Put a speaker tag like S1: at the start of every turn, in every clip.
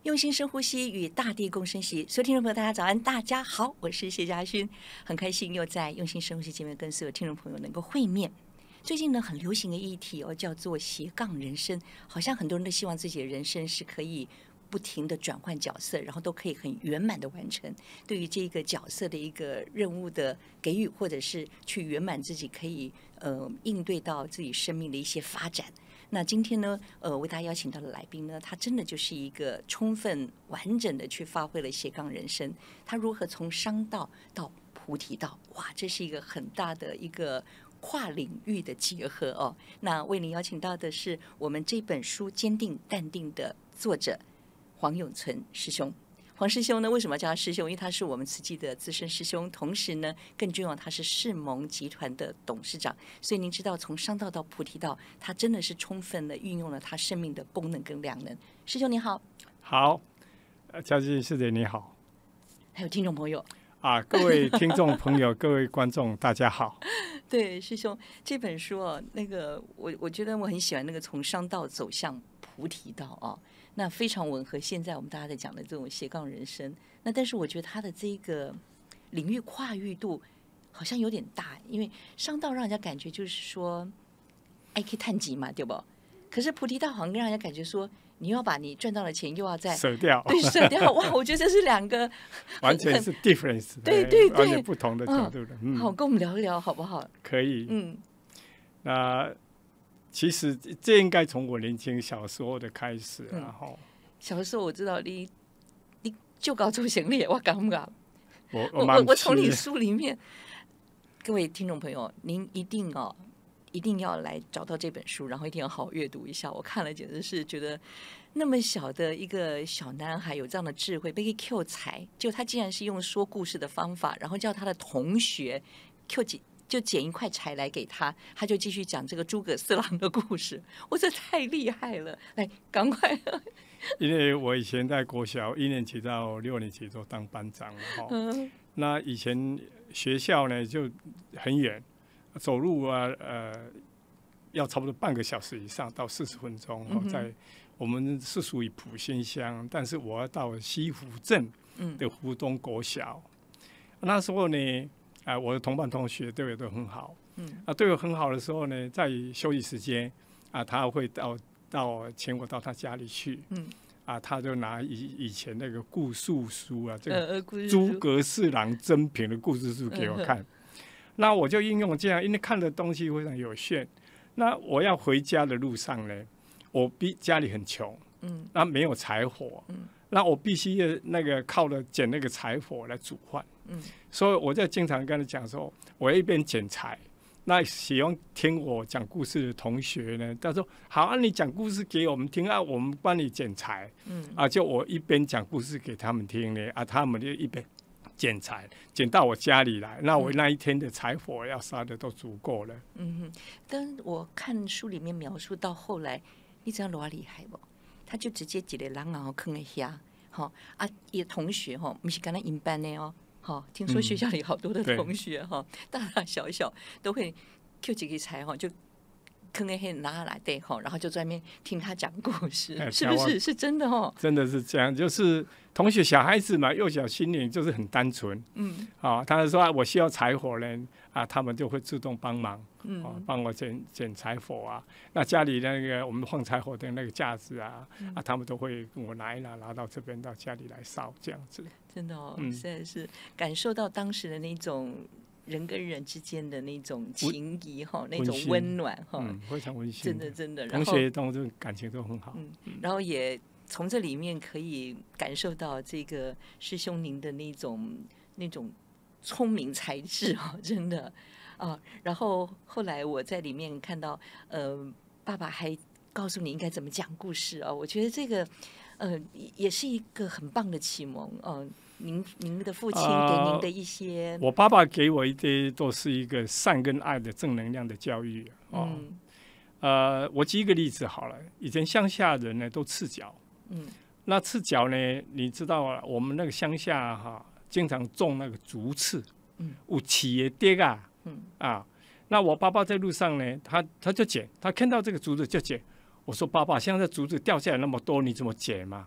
S1: 用心深呼吸，与大地共生息。所有听众朋友，大家早安，大家好，我是谢嘉勋，很开心又在用心深呼吸节目跟所有听众朋友能够会面。最近呢，很流行的议题叫做斜杠人生，好像很多人都希望自己的人生是可以不停的转换角色，然后都可以很圆满的完成对于这个角色的一个任务的给予，或者是去圆满自己可以应对到自己生命的一些发展。那今天呢，为大家邀请到的来宾呢，他真的就是一个充分完整的去发挥了斜杠人生。他如何从商道到菩提道，哇，这是一个很大的一个跨领域的结合哦。那为您邀请到的是我们这本书《坚定淡定》的作者黄永存师兄。黄师兄呢，为什么叫他师兄？因为他是我们慈济的资深师兄，同时呢，更重要，他是世盟集团的董事长。所以您知道，从商道到菩提道，他真的是充分的运用了他生命的功能跟量能。师兄你好。
S2: 好，嘉靖师姐你好。
S1: 还有听众朋友
S2: 啊，各位听众朋友，各位观众，大家好。
S1: 对，师兄这本书哦，那个我觉得我很喜欢那个从商道走向菩提道哦。那非常吻合现在我们大家在讲的这种斜杠人生。那但是我觉得他的这个领域跨域度好像有点大，因为商道让人家感觉就是说爱去探级嘛，对不？可是菩提道好像让人家感觉说你要把你赚到的钱又要再
S2: 舍掉，
S1: 对，舍掉。哇，我觉得这是两个
S2: 完全是 difference，
S1: 对对对，
S2: 完全不同的角度的。
S1: 好，跟我们聊一聊好不好？
S2: 可以。那其实这应该从我年轻小时候的开始然后
S1: 小时候我知道你就搞做行李，我感觉
S2: 我
S1: 从你书里面，各位听众朋友，您一定要来找到这本书，然后一定要好好阅读一下。我看了简直是觉得，那么小的一个小男孩有这样的智慧，被 Q 才，就他竟然是用说故事的方法，然后叫他的同学 Q 就捡一块柴来给他，他就继续讲这个诸葛四郎的故事。我这太厉害了，来赶快！
S2: 因为我以前在国小1年级到6年级都当班长了那以前学校呢就很远，走路要差不多半个小时以上到40分钟在我们是属于埔心乡，但是我要到西湖镇的湖东国小。那时候呢我的同班同学对我都很好，对我很好的时候呢，在休息时间他会请我到他家里去，他就拿以前那个故事书这个诸葛四郎真品的故事书给我看，那我就应用这样，因为看的东西非常有限。那我要回家的路上呢，我家里很穷，那没有柴火，那我必须那个靠着捡那个柴火来煮饭。所以我就经常跟他讲说，我一边捡柴，那喜欢听我讲故事的同学呢，他说好你讲故事给我们听我们帮你捡柴，就我一边讲故事给他们听呢，他们就一边捡柴，捡到我家里来，那我那一天的柴火要烧的都足够了。
S1: 但我看书里面描述到后来，你知道多厉害不？他就直接一个人然后坑一下，也同学不是跟他一班的听说学校里好多的同学大大小小都会 Q 几个柴就坑一黑拿来对然后就在那边听他讲故事，是不是？是真的
S2: 真的是这样，就是同学小孩子嘛，幼小心灵就是很单纯，他说我需要柴火呢，他们就会自动帮忙，帮我捡柴火那家里那个我们放柴火的那个架子他们都会跟我拿一拿到这边到家里来烧，这样子。
S1: 真的实在是感受到当时的那种人跟人之间的那种情谊那种温暖
S2: 非常温馨，
S1: 真的，
S2: 同学都感情都很好，
S1: 然后也从这里面可以感受到这个师兄您的那种聪明才智真的然后后来我在里面看到爸爸还告诉你应该怎么讲故事我觉得这个也是一个很棒的启蒙您的父亲给您的一些
S2: 我爸爸给我一些都是一个善跟爱的正能量的教育我举一个例子好了，以前乡下人呢都赤脚，那赤脚呢你知道我们那个乡下经常种那个竹刺，有起的跌那我爸爸在路上呢他就捡，他看到这个竹子就捡，我说爸爸现在竹子掉下来那么多你怎么捡嘛？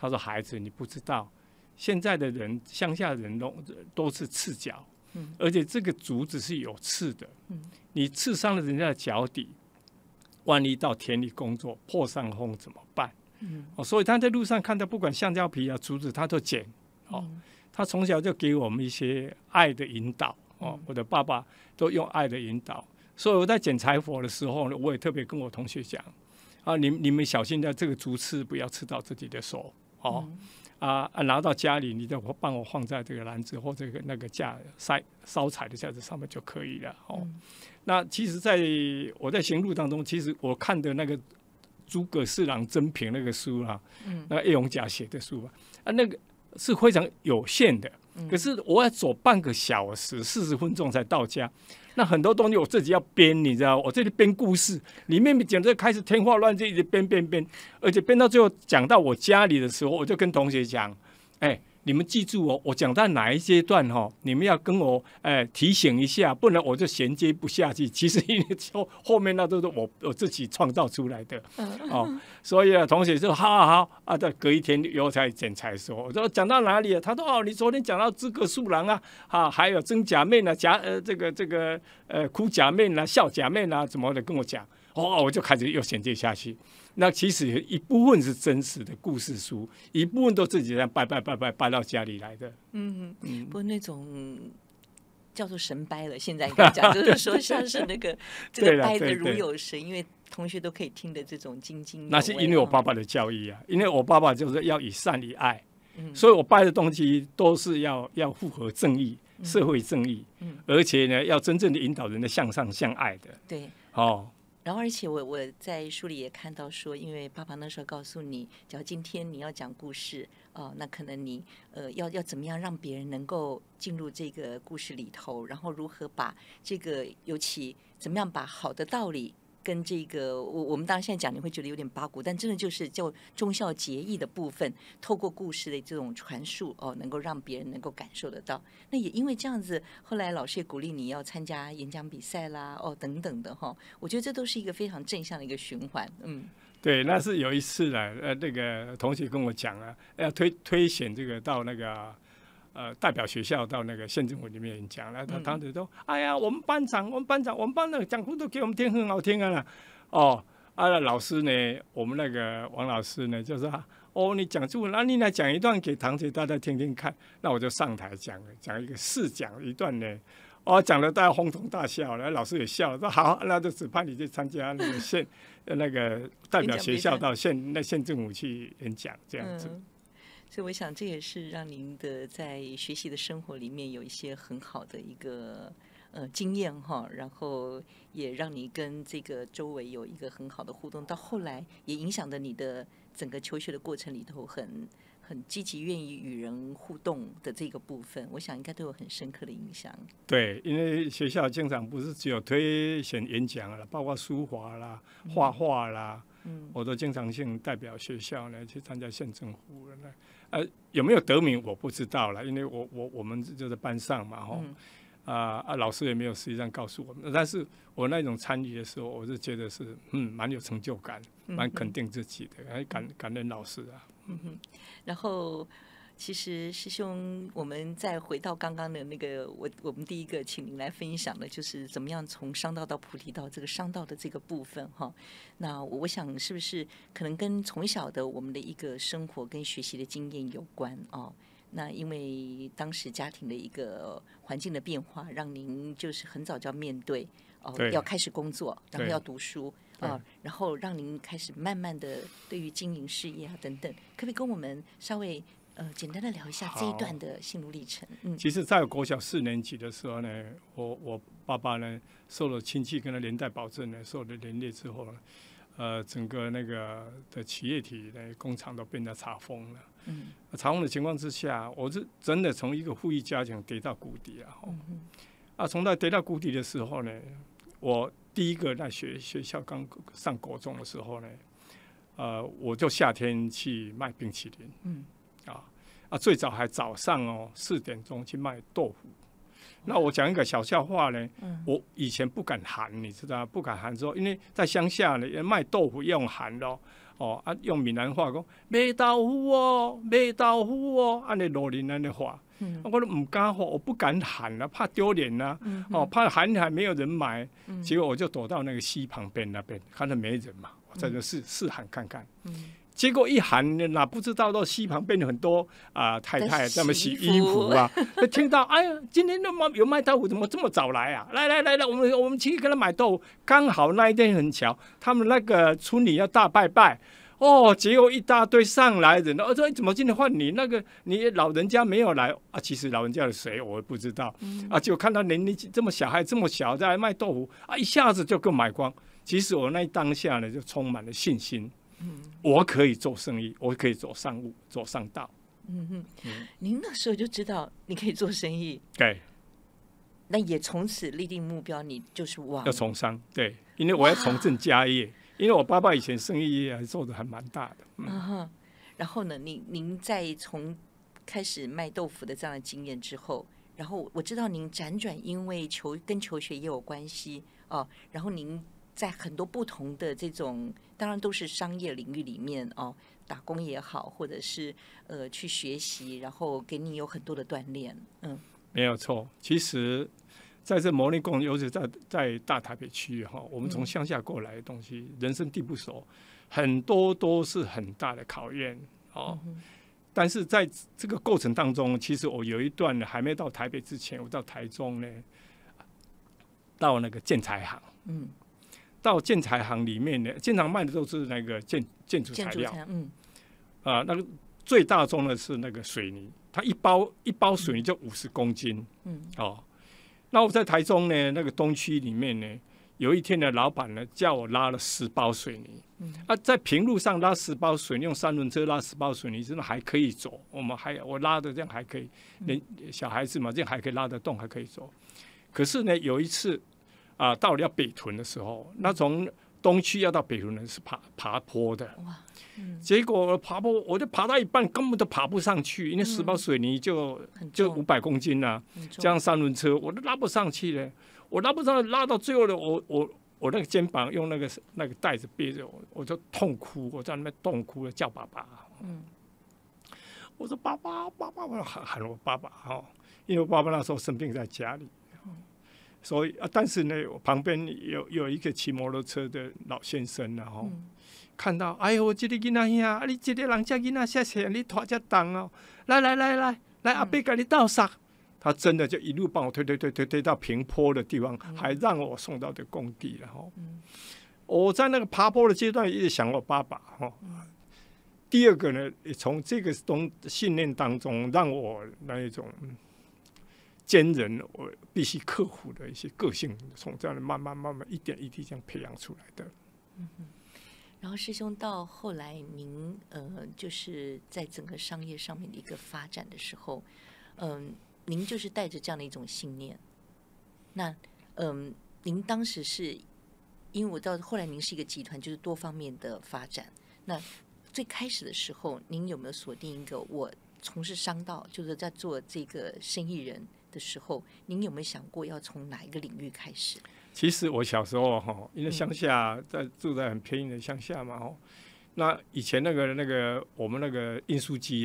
S2: 他说孩子你不知道，现在的人乡下人都是赤脚，而且这个竹子是有刺的，你刺伤了人家的脚底，万一到田里工作破伤风怎么办？所以他在路上看到不管橡胶皮啊竹子他都捡，他从小就给我们一些爱的引导，我的爸爸都用爱的引导，所以我在捡柴火的时候呢，我也特别跟我同学讲你们小心的这个竹刺不要刺到自己的手，拿到家里你就帮我放在这个篮子或者那个架烧柴的架子上面就可以了。那其实我在行路当中，其实我看的那个诸葛四郎真评那个书那个叶永甲写的书那个是非常有限的，可是我要走半个小时40分钟才到家。那很多东西我自己要编，你知道，我这里编故事，里面简直开始天花乱坠，一直编，而且编到最后讲到我家里的时候，我就跟同学讲，你们记住我讲到哪一阶段你们要跟我提醒一下，不然我就衔接不下去。其实因为后面那都是我自己创造出来的，所以同学说好隔一天以后才剪裁说，我说讲到哪里了？他说你昨天讲到诸葛树郎还有真假面这个哭假面笑假面怎么的跟我讲，我就开始又衔接下去。那其实一部分是真实的故事书，一部分都自己这样拜到家里来的。
S1: 不过那种叫做神掰了，现在应该讲就是说像是那个这个掰的如有神，因为同学都可以听的这种津津有味。
S2: 那是因为我爸爸的教育因为我爸爸就是要以善以爱，所以我掰的东西都是要符合正义、社会正义，而且呢要真正的引导人的向上向爱的。
S1: 对，然后，而且我在书里也看到说，因为爸爸那时候告诉你，假如今天你要讲故事那可能你要怎么样让别人能够进入这个故事里头，然后如何把这个尤其怎么样把好的道理跟这个我们当然现在讲你会觉得有点八股，但真的就是叫忠孝节义的部分，透过故事的这种传述能够让别人能够感受得到。那也因为这样子，后来老师也鼓励你要参加演讲比赛啦，等等的我觉得这都是一个非常正向的一个循环。
S2: 对，那是有一次那个同学跟我讲要推选这个到那个代表学校到那个县政府里面演讲了，他当时说：“哎呀，我们班那个讲故都给我们听很好听啦。”老师呢，我们那个王老师呢，就说：“你讲出，那你来讲一段给同学大家听听看。”那我就上台讲一个试讲一段呢，讲了大家哄堂大笑了，老师也笑了，说：“好，那就指派你去参加那个那个代表学校到县政府去演讲这样子。”
S1: 所以我想这也是让您的在学习的生活里面有一些很好的一个经验然后也让你跟这个周围有一个很好的互动，到后来也影响着你的整个求学的过程里头很积极愿意与人互动的这个部分，我想应该都有很深刻的影响。
S2: 对，因为学校经常不是只有推选演讲啦，包括书法啦、画画啦，我都经常性代表学校呢去参加县政府有没有得名我不知道了，因为我们就在班上嘛老师也没有实际上告诉我们，但是我那种参与的时候，我是觉得是蛮有成就感，蛮肯定自己的，感恩老师
S1: 然后其实师兄，我们再回到刚刚的那个我们第一个请您来分享的就是怎么样从商道到菩提道这个商道的这个部分那我想是不是可能跟从小的我们的一个生活跟学习的经验有关那因为当时家庭的一个环境的变化，让您就是很早就要面对要开始工作，然后要读书然后让您开始慢慢的对于经营事业等等，可不可以跟我们稍微简单的聊一下这一段的心路历程？
S2: 其实在我国小4年级的时候呢，我爸爸呢受了亲戚跟他连带保证呢，受了连累之后呢，整个那个的企业体呢工厂都变得查封了。查封的情况之下，我是真的从一个富裕家庭跌到谷底从那跌到谷底的时候呢，我第一个在学校刚上国中的时候呢，我就夏天去卖冰淇淋，最早还早上4点钟去卖豆腐。那我讲一个小笑话呢，我以前不敢喊，你知道不敢喊说，因为在乡下呢卖豆腐要用喊的用闽南话讲卖豆腐哦，卖豆腐哦，安尼路人安尼话。我都唔敢喊，我不敢喊了，怕丢脸啦。怕喊还没有人买，结果我就躲到那个溪旁边那边，看到没人嘛，我在这试喊看看。结果一喊，哪不知道到溪旁边有很多太太在那么洗衣服啊，听到哎呀，今天有卖豆腐，怎么这么早来啊？来，我们去跟他买豆腐。刚好那一天很巧，他们那个村里要大拜拜。结果一大堆上来人，说怎么今天换你？你老人家没有来啊？其实老人家是谁我也不知道就看到年龄这么小，还这么小在卖豆腐一下子就够买光。其实我那当下呢，就充满了信心，我可以做生意，我可以走商务，走商道。
S1: 您那时候就知道你可以做生意，
S2: 对，
S1: 那也从此立定目标，你就是
S2: 要从商，对，因为我要重振家业。因为我爸爸以前生意还做得还蛮大的。
S1: 然后呢，您在从开始卖豆腐的这样的经验之后，然后我知道您辗转，因为跟求学也有关系然后您在很多不同的这种，当然都是商业领域里面打工也好，或者是去学习，然后给你有很多的锻炼。
S2: 没有错，其实。在这磨练过程，尤其在大台北区域我们从乡下过来的东西，人生地不熟，很多都是很大的考验但是在这个过程当中，其实我有一段还没到台北之前，我到台中呢，到那个建材行，到建材行里面呢，建材卖的都是那个建筑材料，那个最大宗的是那个水泥，它一包水泥就50公斤，那我在台中呢，那个东区里面呢，有一天的老板呢叫我拉了10包水泥，在平路上拉10包水泥，用3轮车拉10包水泥，真的还可以走。我拉的这样还可以，小孩子嘛，这样还可以拉得动，还可以走。可是呢，有一次到了要北屯的时候，那从东区要到北屯呢是爬坡的，结果爬坡我就爬到一半，根本都爬不上去，因为10包水泥就500公斤啊，加上3轮车，我都拉不上去了。我拉不上，拉到最后的我那个肩膀用那个袋子憋着我就痛哭，我在那边痛哭了，叫爸爸。我说爸爸，我喊我爸爸因为我爸爸那时候生病在家里。所以但是呢，我旁边有一个骑摩托车的老先生看到，哎呦，这个囡仔呀，你这个人家囡仔谢谢你拖这重来，阿伯给你倒沙。他真的就一路帮我推到平坡的地方，还让我送到这工地了我在那个爬坡的阶段一直想我爸爸第二个呢，从这个信念当中，让我那一种坚韧，我必须克服的一些个性，从这样的慢慢一点一滴这样培养出来的。
S1: 然后师兄到后来您就是在整个商业上面的一个发展的时候，您就是带着这样的一种信念。那您当时是因为我到后来您是一个集团，就是多方面的发展。那最开始的时候，您有没有锁定一个我从事商道，就是在做这个生意人的时候，您有没有想过要从哪一个领域开始？
S2: 其实我小时候因为乡下住在很偏远的乡下嘛那以前那个我们那个运输机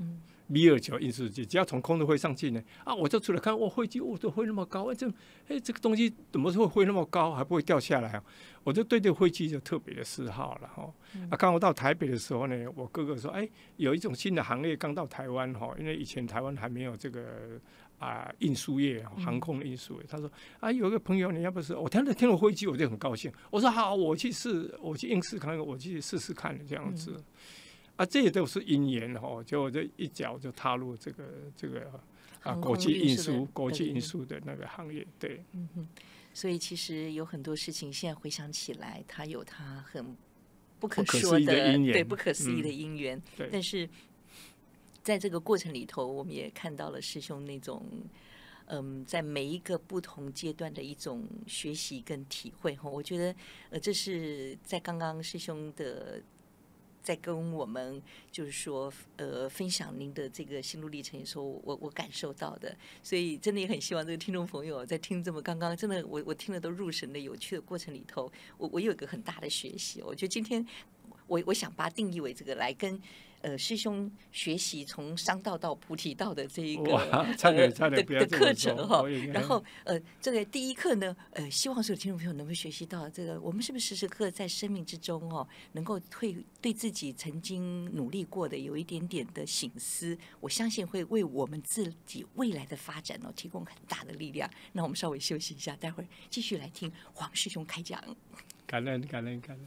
S2: B29运输机，只要从空中飞上去呢我就出来看，飞机都飞那么高，这个东西怎么会飞那么高，还不会掉下来我就对这个飞机就特别的嗜好了刚好到台北的时候呢，我哥哥说有一种新的行业刚到台湾因为以前台湾还没有这个运输业，航空运输业。他说有一个朋友，你要不是我听了飞机，我就很高兴。我说好，我去应试看看，我去试试看这样子。这也都是因缘就我这一脚就踏入这个国际运输的那个行业，对。
S1: 所以其实有很多事情，现在回想起来，它有它很不可说的
S2: 因缘，
S1: 对，不可思议的因缘。但是在这个过程里头，我们也看到了师兄那种在每一个不同阶段的一种学习跟体会我觉得这是在刚刚师兄的在跟我们就是说分享您的这个心路历程的时候，我感受到的。所以真的也很希望这个听众朋友在听这么刚刚真的我听了都入神的有趣的过程里头，我有一个很大的学习。我觉得今天我想把它定义为这个来跟师兄学习从商道到菩提道的这一个的课程哈。然后这个第一课呢，希望所有听众朋友能够学习到这个，我们是不是时时刻在生命之中哦，能够对自己曾经努力过的有一点点的省思，我相信会为我们自己未来的发展哦提供很大的力量。那我们稍微休息一下，待会儿继续来听黄师兄开讲。
S2: 感恩感恩感恩。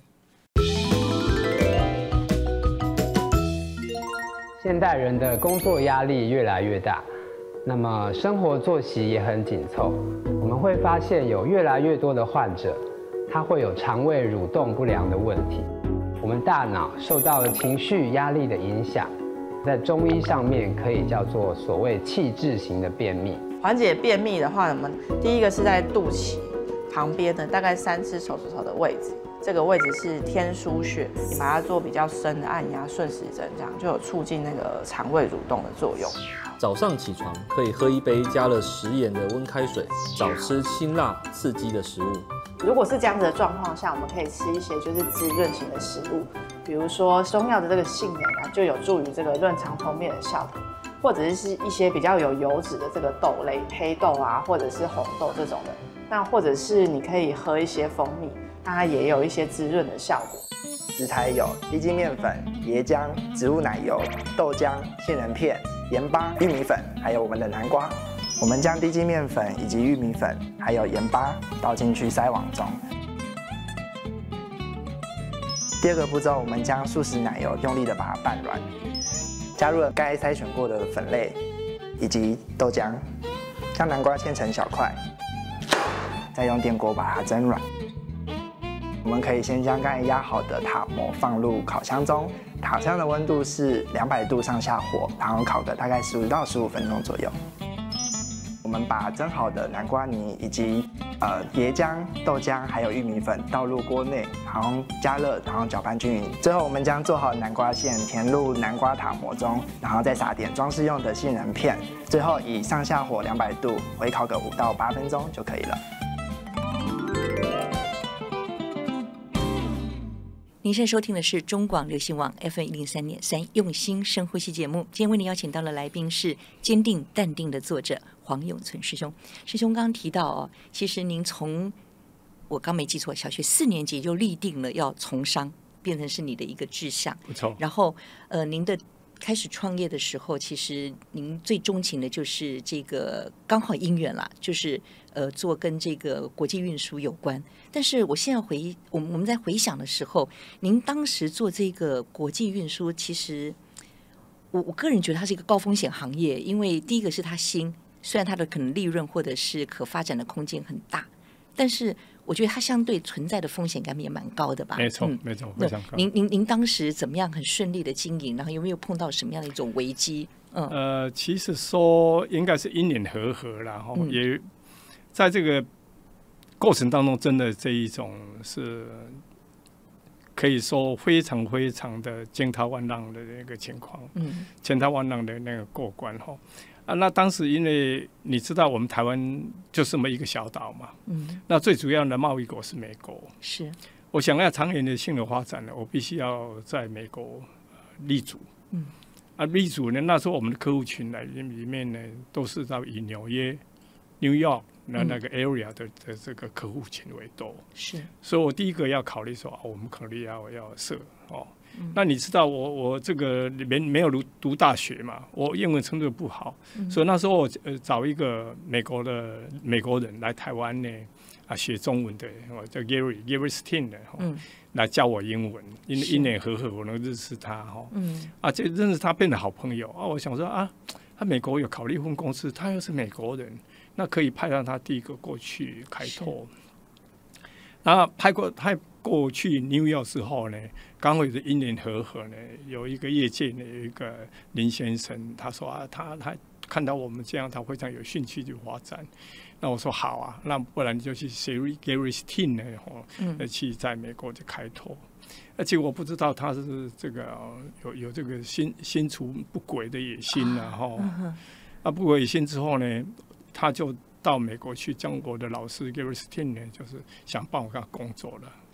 S3: 现代人的工作压力越来越大，那么生活作息也很紧凑。我们会发现有越来越多的患者，他会有肠胃蠕动不良的问题。我们大脑受到了情绪压力的影响，在中医上面可以叫做所谓气滞型的便秘。
S4: 缓解便秘的话，我们第一个是在肚脐旁边的大概3只手指头的位置。这个位置是天枢穴，你把它做比较深的按压顺时针，这样就有促进那个肠胃蠕动的作用。
S5: 早上起床可以喝一杯加了食盐的温开水，少吃辛辣刺激的食物。
S4: 如果是这样子的状况下，我们可以吃一些就是滋润型的食物，比如说中药的这个杏仁啊，就有助于这个润肠通便的效果，或者是一些比较有油脂的这个豆类，黑豆啊，或者是红豆这种的。那或者是你可以喝一些蜂蜜，那它也有一些滋润的效果。
S6: 食材有低筋面粉、椰浆、植物奶油、豆浆、杏仁片、盐巴、玉米粉，还有我们的南瓜。我们将低筋面粉以及玉米粉还有盐巴倒进去筛网中。第二个步骤，我们将素食奶油用力的把它拌软，加入了该筛选过的粉类以及豆浆，将南瓜切成小块，再用电锅把它蒸软。我们可以先将刚才压好的塔膜放入烤箱中，烤箱的温度是200度上下火，然后烤个大概15到15分钟左右。我们把蒸好的南瓜泥以及椰浆、豆浆还有玉米粉倒入锅内，然后加热，然后搅拌均匀。最后我们将做好的南瓜馅填入南瓜塔膜中，然后再撒点装饰用的杏仁片，最后以上下火200度回烤个5到8分钟就可以了。
S1: 您现在收听的是中广流行网 FM103.3用心深呼吸节目。今天为您邀请到的来宾是坚定淡定的作者黄永存师兄。师兄刚刚提到哦，其实您从我刚没记错，小学4年级就立定了要从商，变成是你的一个志向。
S2: 不错。
S1: 然后您的开始创业的时候，其实您最钟情的就是这个刚好因缘啦，就是做跟这个国际运输有关。但是我现在我们在回想的时候，您当时做这个国际运输，其实我个人觉得它是一个高风险行业，因为第一个是它新，虽然它的可能利润或者是可发展的空间很大，但是我觉得它相对存在的风险感也蛮高的吧？
S2: 没错，没错，非常高。
S1: 您当时怎么样很顺利的经营？然后有没有碰到什么样的一种危机？
S2: 其实说应该是因缘和啦，也在这个过程当中，真的这一种是可以说非常非常的惊涛万浪的那个情况，千涛万浪的那个过关哈。那当时因为你知道我们台湾就这么一个小岛嘛，那最主要的贸易国是美国，
S1: 是
S2: 我想要长远的性的发展呢，我必须要在美国立足，立足呢，那时候我们的客户群里面呢，都是到以纽约、New York 那个 area 的这个客户群为多，
S1: 是，
S2: 所以我第一个要考虑说，我们考虑要设哦。那你知道我这个没有读大学嘛，我英文程度不好，所以那时候我找一个美国人来台湾呢，学中文的，叫 Gary Steen 的，来教我英文，因缘和我能认识他就认识他变得好朋友我想说他美国有考虑分公司，他又是美国人，那可以派让他第一个过去开拓。然后派过去New York之后呢，刚好有因缘和呢，有一个业界呢有一个林先生，他说他看到我们这样，他非常有兴趣去发展。那我说好啊，那不然你就去 Gary Steen 呢，去在美国就开拓。而且我不知道他是这个有这个心除不轨的野心不轨野心之后呢，他就到美国去，将我的老师 Gary Steen 呢，就是想帮我跟他工作了。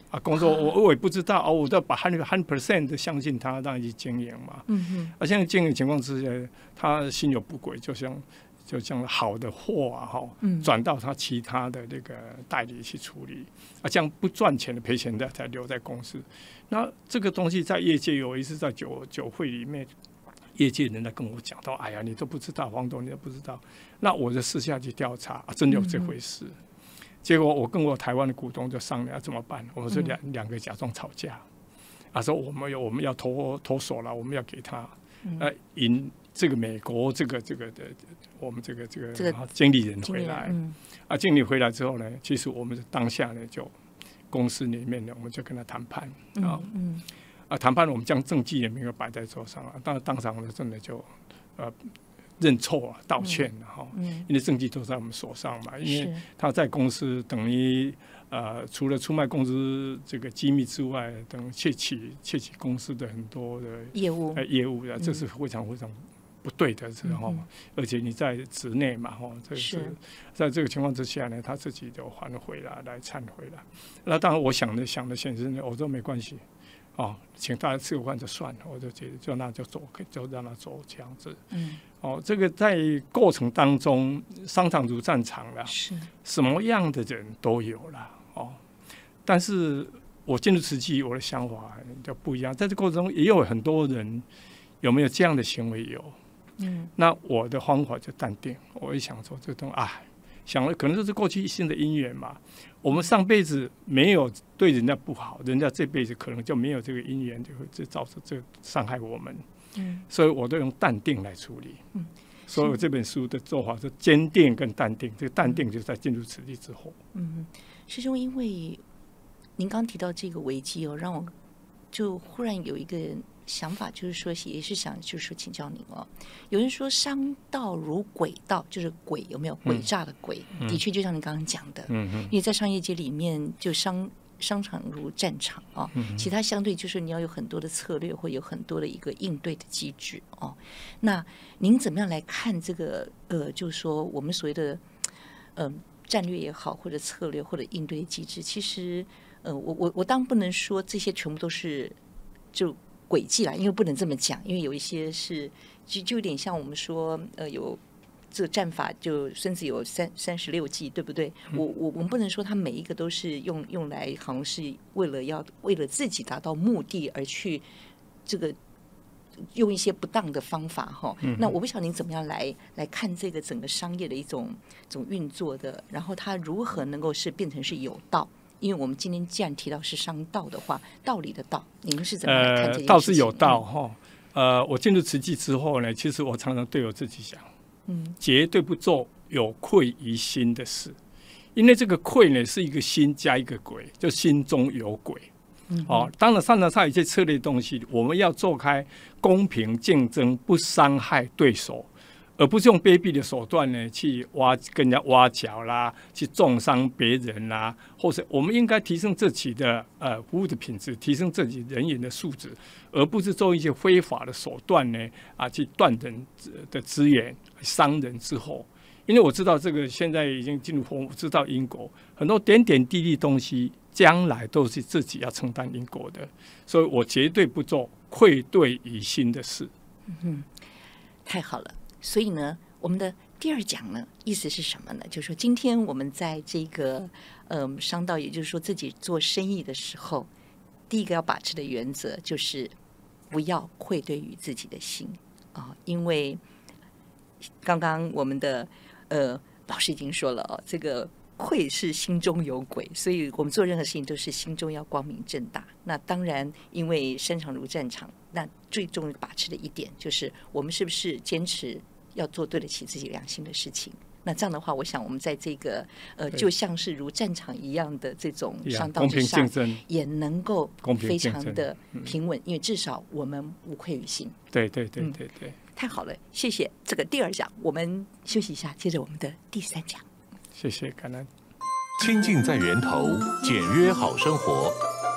S2: 工作我也不知道我都把100% 的相信他，让他去经营嘛。现在经营情况之下，他心有不轨，就像好的货转到他其他的那个代理去处理这样不赚钱的赔钱的才留在公司。那这个东西在业界有一次在酒会里面，业界人在跟我讲到，哎呀，你都不知道，黄董你都不知道。那我就私下去调查，真的有这回事。结果我跟我台湾的股东就商量怎么办，我们是两个假装吵架，说我们要投手了，我们要给他赢这个美国这个的我们这个经理人回来经理回来之后呢，其实我们当下呢就公司里面呢我们就跟他谈判谈判我们将证据也没有摆在桌上当场我们真的就认错道歉因为证据都在我们手上嘛，因为他在公司等于除了出卖公司这个机密之外，等窃取公司的很多的业务这是非常非常不对的时候，而且你在职内嘛这是在这个情况之下呢，他自己就还回来忏悔了。那当然我想的现实呢，我说没关系请大家吃个饭就算了，我就觉得就让他走这样子。这个在过程当中，商场如战场了，什么样的人都有了但是我进入慈济，我的想法就不一样。在这过程中，也有很多人有没有这样的行为有，那我的方法就淡定。我一想说，这东西想了可能就是过去一生的因缘嘛。我们上辈子没有对人家不好，人家这辈子可能就没有这个因缘，就会造成这伤害我们。所以我都用淡定来处理。所以我这本书的做法是坚定跟淡定。这个淡定就是在进入慈济之后。
S1: 师兄，因为您刚提到这个危机让我就忽然有一个想法，就是说也是想就是说请教您有人说商道如诡道，就是诡有没有诡诈的诡，的确就像您刚刚讲的，因为在商业界里面就商场如战场其他相对就是你要有很多的策略，或有很多的一个应对的机制那您怎么样来看这个就是说我们所谓的战略也好，或者策略或者应对的机制，其实我当然不能说这些全部都是就诡计啦，因为不能这么讲，因为有一些是就有点像我们说有这个战法，就孙子有36计，对不对？我们不能说他每一个都是用来好像是为了自己达到目的而去这个用一些不当的方法那我不晓得您怎么样来看这个整个商业的一种运作的，然后它如何能够是变成是有道。因为我们今天既然提到是商道的话，道理的道，您是怎么来看这件事情？
S2: 道是有道我进入慈济之后呢，其实我常常对我自己讲，绝对不做有愧于心的事，因为这个愧呢是一个心加一个鬼，就心中有鬼。当然商场上有一些策略的东西，我们要做开公平竞争，不伤害对手，而不是用卑鄙的手段呢去跟人家挖角啦，去重伤别人啦，或者我们应该提升自己的服务的品质，提升自己人员的素质，而不是做一些非法的手段呢去断人的资源，伤人之后。因为我知道这个现在已经进入我知道因果，很多点点滴滴东西将来都是自己要承担因果的，所以我绝对不做愧对于心的事。
S1: 太好了。所以呢，我们的第二讲呢，意思是什么呢？就是说，今天我们在这个商道，也就是说自己做生意的时候，第一个要把持的原则就是不要愧对于自己的心因为刚刚我们的老师已经说了这个愧是心中有鬼，所以我们做任何事情都是心中要光明正大。那当然，因为商场如战场，那最重要把持的一点就是我们是不是坚持要做对得起自己良心的事情。那这样的话，我想我们在这个就像是如战场一样的这种商道之上，也能够非常的平稳，因为至少我们无愧于心。
S2: 对，
S1: 太好了，谢谢。这个第二讲我们休息一下，接着我们的第三讲。
S2: 谢谢，感恩。
S7: 清净在源头，简约好生活。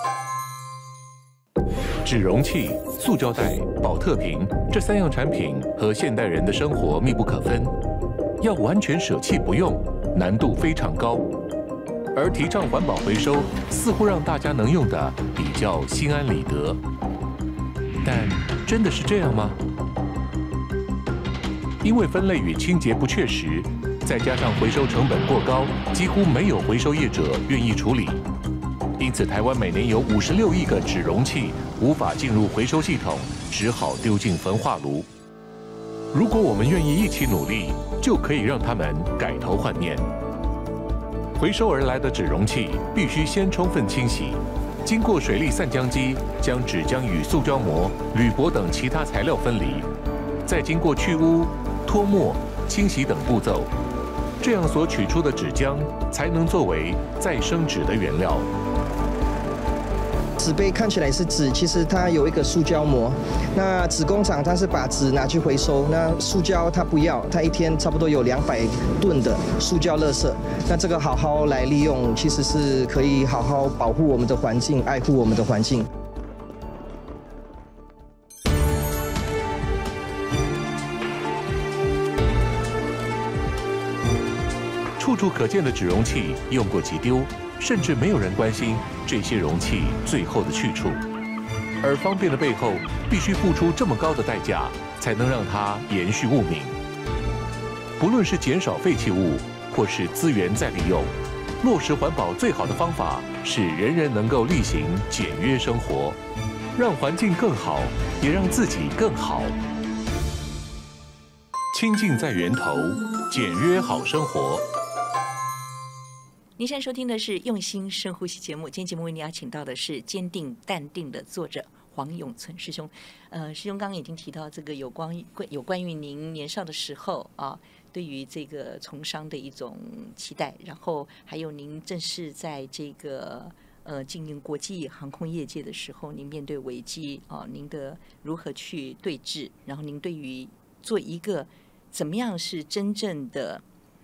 S7: 纸容器、塑胶袋、保特瓶这3样产品和现代人的生活密不可分，要完全舍弃不用，难度非常高。 而提倡环保回收，似乎让大家能用的比较心安理得。但真的是这样吗？因为分类与清洁不确实，再加上回收成本过高，几乎没有回收业者愿意处理。因此，台湾每年有56亿个纸容器无法进入回收系统，只好丢进焚化炉。如果我们愿意一起努力，就可以让他们改头换面。回收而来的纸容器必须先充分清洗，经过水力散浆机将纸浆与塑胶膜、铝箔等其他材料分离，再经过去污、脱墨、清洗等步骤，这样所取出的纸浆才能作为再生纸的原料。
S8: 纸杯看起来是纸，其实它有一个塑胶膜。那纸工厂它是把纸拿去回收，那塑胶它不要，它一天差不多有200吨的塑胶垃圾。那这个好好来利用，其实是可以好好保护我们的环境，爱护我们的环境。
S7: 处处可见的纸容器用过即丢，甚至没有人关心这些容器最后的去处。而方便的背后，必须付出这么高的代价，才能让它延续物命。不论是减少废弃物，或是资源再利用，落实环保最好的方法是人人能够力行简约生活，让环境更好，也让自己更好。清净在源头，简约好生活。
S1: 您现在收听的是用心深呼吸节目，今天节目为您邀请到的是坚定淡定的作者黄永存师兄。师兄刚刚已经提到这个有关于您年少的时候啊，对于这个从商的一种期待，然后还有您正是在这个经营国际航空业界的时候，您面对危机啊，您的如何去对峙，然后您对于做一个怎么样是真正的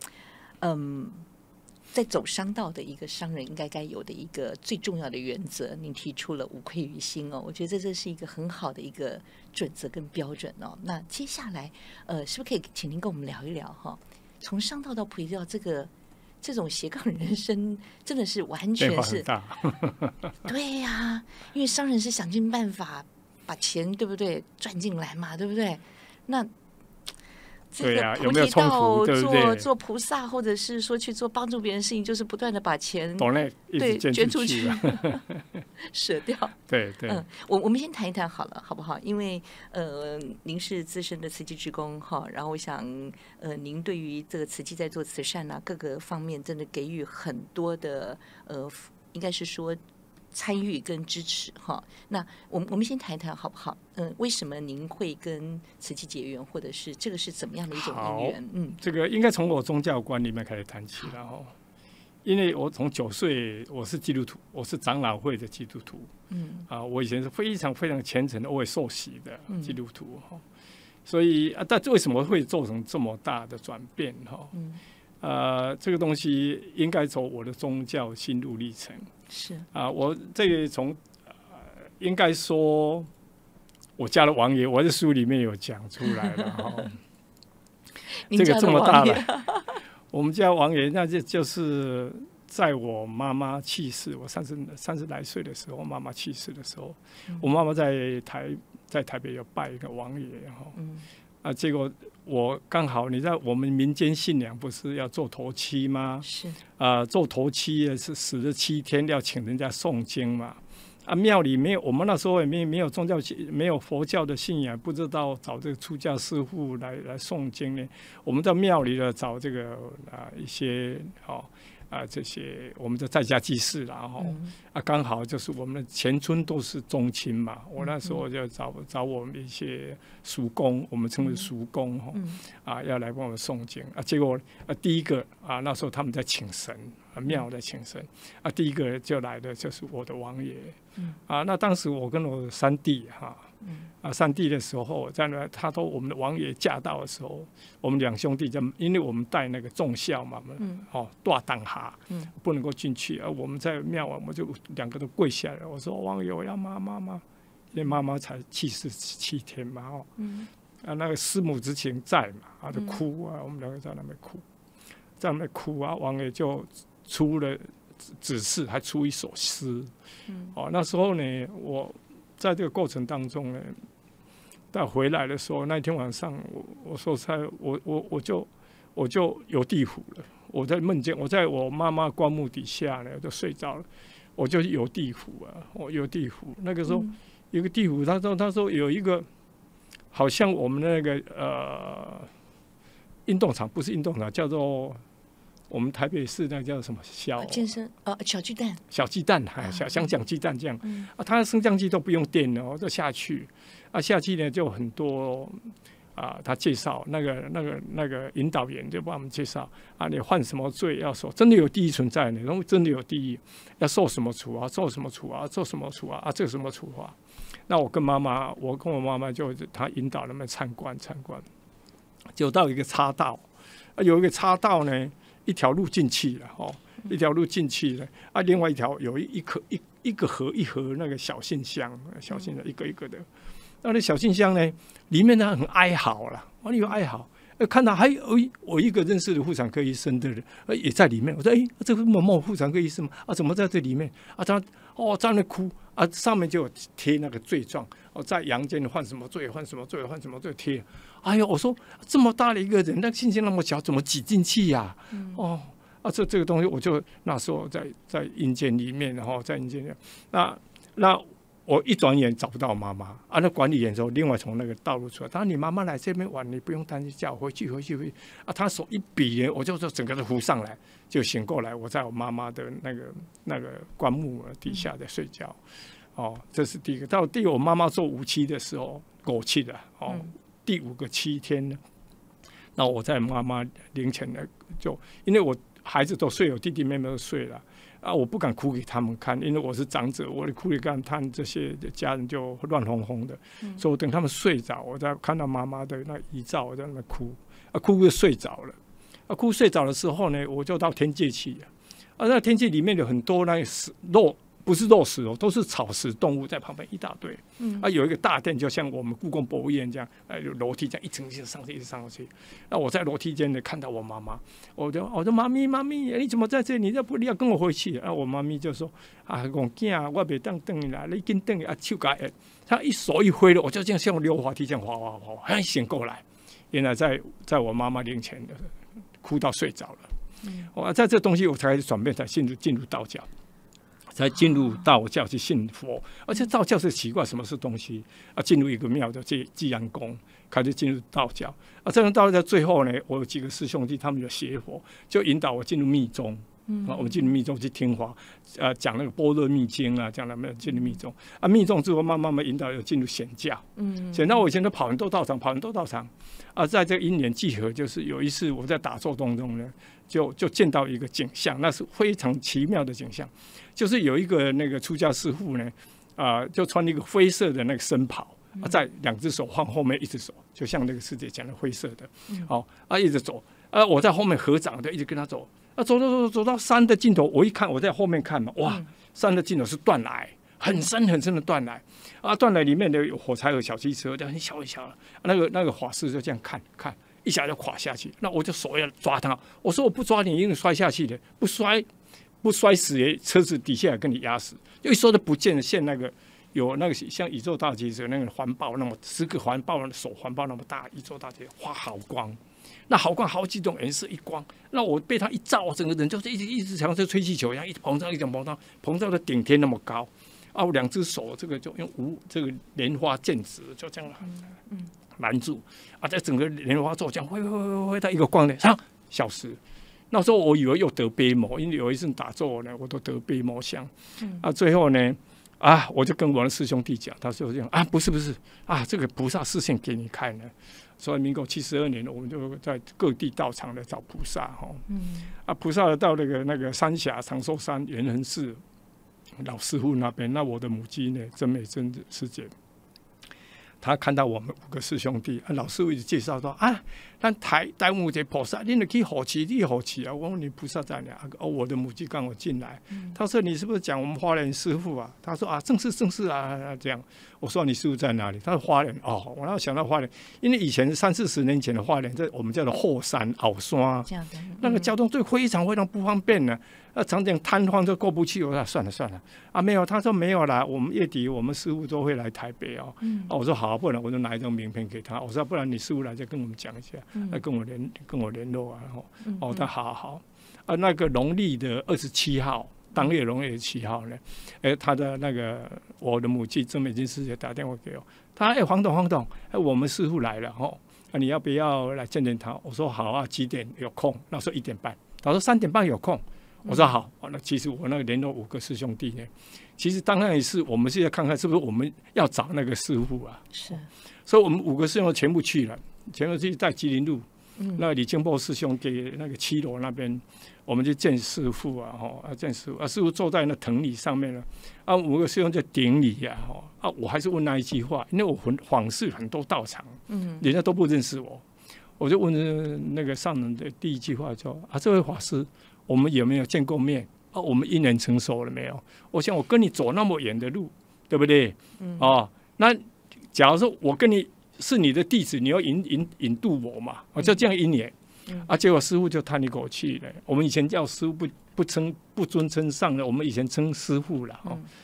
S1: 在走商道的一个商人应该有的一个最重要的原则，您提出了无愧于心哦，我觉得这是一个很好的一个准则跟标准哦。那接下来是不是可以请您跟我们聊一聊哈？从商道到普及到这种斜杠人生，真的是完全是
S2: 大
S1: 对呀，因为商人是想尽办法把钱对不对赚进来嘛，对不对？那
S2: 对呀，有没有冲突？对不对？
S1: 做菩萨，或者是说去做帮助别人的事情，就是不断的把钱
S2: 对
S1: 捐出去，舍掉。
S2: 对对，
S1: 我们先谈一谈好了，好不好？因为您是资深的慈济志工哈，然后我想您对于这个慈济在做慈善啊各个方面，真的给予很多的应该是说参与跟支持哈。那我们先谈一谈好不好？为什么您会跟慈济结缘，或者是这个是怎么样的一种因缘？
S2: 这个应该从我宗教观里面开始谈起了哈。因为我从9岁我是基督徒，我是长老会的基督徒，我以前是非常非常虔诚的，我也受洗的基督徒哈。所以但为什么会做成这么大的转变哈？这个东西应该走我的宗教心路历程。
S1: 是
S2: 我这个从应该说，我家的王爷，我在书里面有讲出来了哈。这个这么大了，我们家王爷那就是在我妈妈去世，我30来岁的时候，妈妈去世的时候，我妈妈在台北有拜一个王爷哈。结果我刚好，你知道我们民间信仰不是要做头七吗？
S1: 是
S2: 做头七是死了7天要请人家诵经嘛。庙里没有，我们那时候也没有宗教，没有佛教的信仰，不知道找这个出家师父来诵经呢。我们在庙里呢找这个一些这些我们的在家祭祀啦刚好就是我们的全村都是宗亲嘛。我那时候就找我们一些叔公，我们称为叔公要来帮我们诵经结果第一个那时候他们在请神，庙在请神第一个就来的就是我的王爷那当时我跟我三弟三弟的时候，在那我们的王爷驾到的时候，我们2兄弟因为我们带那个重孝嘛，大当下不能够进去我们在庙我们就2个都跪下来，我说王爷我要妈妈，因为妈妈才去世7天嘛那个师母之情在嘛就哭我们2个在那边哭，王爷就出了指示，还出一首诗。那时候呢，我在这个过程当中呢，但回来的时候，那一天晚上，我说实在，我就有地府了。我在梦见，我在我妈妈棺木底下呢，我就睡着了，我就有地府啊，我有地府。那个时候有个地府，他说有一个，好像我们那个运动场，不是运动场，叫做我们台北市那叫什么
S1: 健身小巨蛋，
S2: 小鸡蛋，想讲鸡蛋这样。它的升降机都不用电了，就下去。下去呢就很多。他介绍那个引导员就帮我们介绍你犯什么罪要受，真的有地狱存在呢，然后真的有地狱，要受什么处罚，受什么处罚，受什么处罚这什么处罚？那我跟我妈妈就他引导他们参观，就到一个岔道，有一个岔道呢，一条路进去了一条路进去了另外一条有一个河那个小信箱一个一个的。那小信箱呢，里面呢很哀嚎了，有哀嚎。看到还有我一个认识的妇产科医生的人，也在里面。我说，这个某某妇产科医生吗？怎么在这里面？他在那哭上面就有贴那个罪状，在阳间犯什么罪，犯什么罪，犯什么罪贴。哎呦，我说这么大的一个人，那信心那么小，怎么挤进去呀？这个东西，我就那时候在阴间里面，然后在阴间里面，那。我一转眼找不到妈妈那管理员说另外从那个道路出来，他说你妈妈来这边玩，你不用担心，叫我回去他手一比我就整个都浮上来，就醒过来，我在我妈妈的那个棺木底下在睡觉。这是第一个。到第我妈妈做无期的时候过去了第5个7天呢，那我在妈妈灵前呢，就因为我孩子都睡，我弟弟妹妹都睡了。我不敢哭给他们看，因为我是长者，我的哭给他们这些家人就乱哄哄的，所以我等他们睡着，我再看到妈妈的那遗照，我在那哭，哭就睡着了。哭睡着的时候呢，我就到天界去了。那天界里面有很多那肉，不是肉食都是草食动物在旁边一大堆。有一个大殿，就像我们故宫博物院这样，有楼梯这样一层一层上去，一直上去。那我在楼梯间呢看到我妈妈，我说妈咪，你怎么在这里？你要跟我回去？我妈咪就说我囝，我别当等啦，你紧等手甲他一手一挥的，我就这样像溜滑梯这样滑，醒过来，原来在我妈妈灵前的哭到睡着了。在这东西我才转变，才进入道教。才进入道教去信佛，而且道教是奇怪，什么是东西进入一个庙的济阳宫，开始进入道教这样到最后呢，我有几个师兄弟，他们有学佛，就引导我进入密宗。我们进入密宗去听法，讲那个般若密经讲了没有？进入密宗密宗之后慢慢引导有进入显教。显教我以前都跑很多道场在这个因缘际合，就是有一次我在打坐当中呢，就见到一个景象，那是非常奇妙的景象，就是有一个那个出家师父呢，就穿一个灰色的那个僧袍，在2只手放后面，1只手就像那个师姐讲的灰色的，一直走，我在后面合掌的一直跟他走，走到山的尽头，我一看，我在后面看嘛，哇，山的尽头是断崖。很深的断崖断崖里面的有火柴盒、小汽车，这样一小那个法师就这样看，一下就垮下去。那我就手要抓他，我说我不抓你，一定摔下去的，不摔死也车子底下也跟你压死。就一说都不见了，现那个有那个像宇宙大结者那个环抱，那么10个环抱的手环抱那么大，宇宙大结发好光。那好光好几种颜色一光，那我被他一照，整个人就是一直像吹气球一样，一直膨胀，膨胀到顶天那么高。我2只手这个就用这个莲花剑指就这样拦住在整个莲花座这样挥到一个光点上消失。那时候我以为又得悲魔，因为有一次打坐呢，我都得悲魔相。最后呢我就跟我的师兄弟讲，他说这样不是这个菩萨视线给你看呢。所以民国72年，我们就在各地道场来找菩萨菩萨到那个三峡长寿山圆衡寺老师傅那边，那我的母亲呢，真美真师姐，他看到我们5个师兄弟，老师傅一直介绍说咱台湾有一个菩萨，你就去护持，你护持我说你菩萨在哪？我的母亲刚我进来，他说你是不是讲我们花莲师傅啊？他说正是这样。我说你师傅在哪里？他说花莲我然后想到花莲，因为以前30-40年前的花莲，在我们叫做后山鳌山，那个交通最非常不方便呢。 常常瘫痪都过不去。我说算了啊，没有，他说没有啦，我们月底我们师傅都会来台北哦。我说好，不然我就拿一张名片给他。我说不然你师傅来再跟我们讲一下，跟我联络啊。他好啊，那个农历的27号。当月农月7号呢，他的那个我的母亲郑美金师姐打电话给我，他黄董，我们师傅来了你要不要来见他？我说好啊，几点有空？那时候1点半，他说3点半有空，我说好。那其实我那个联络5个师兄弟呢，其实当然也是我们现在看看是不是我们要找那个师傅啊？是，所以我们5个师兄全部去了，全部去在吉林路。那李金波师兄给那个7楼那边，我们就见师傅啊，见师傅啊，师傅坐在那藤椅上面了，5个师兄就顶礼啊，我还是问那一句话，因为我访视很多道场，人家都不认识我，我就问那个上人的第一句话说这位法师，我们有没有见过面我们因缘成熟了没有？我想我跟你走那么远的路，对不对？那假如说我跟你是你的弟子，你要引渡我嘛？就这样因缘结果师傅就叹一口气了。我们以前叫师傅不尊称上的，我们以前称师傅了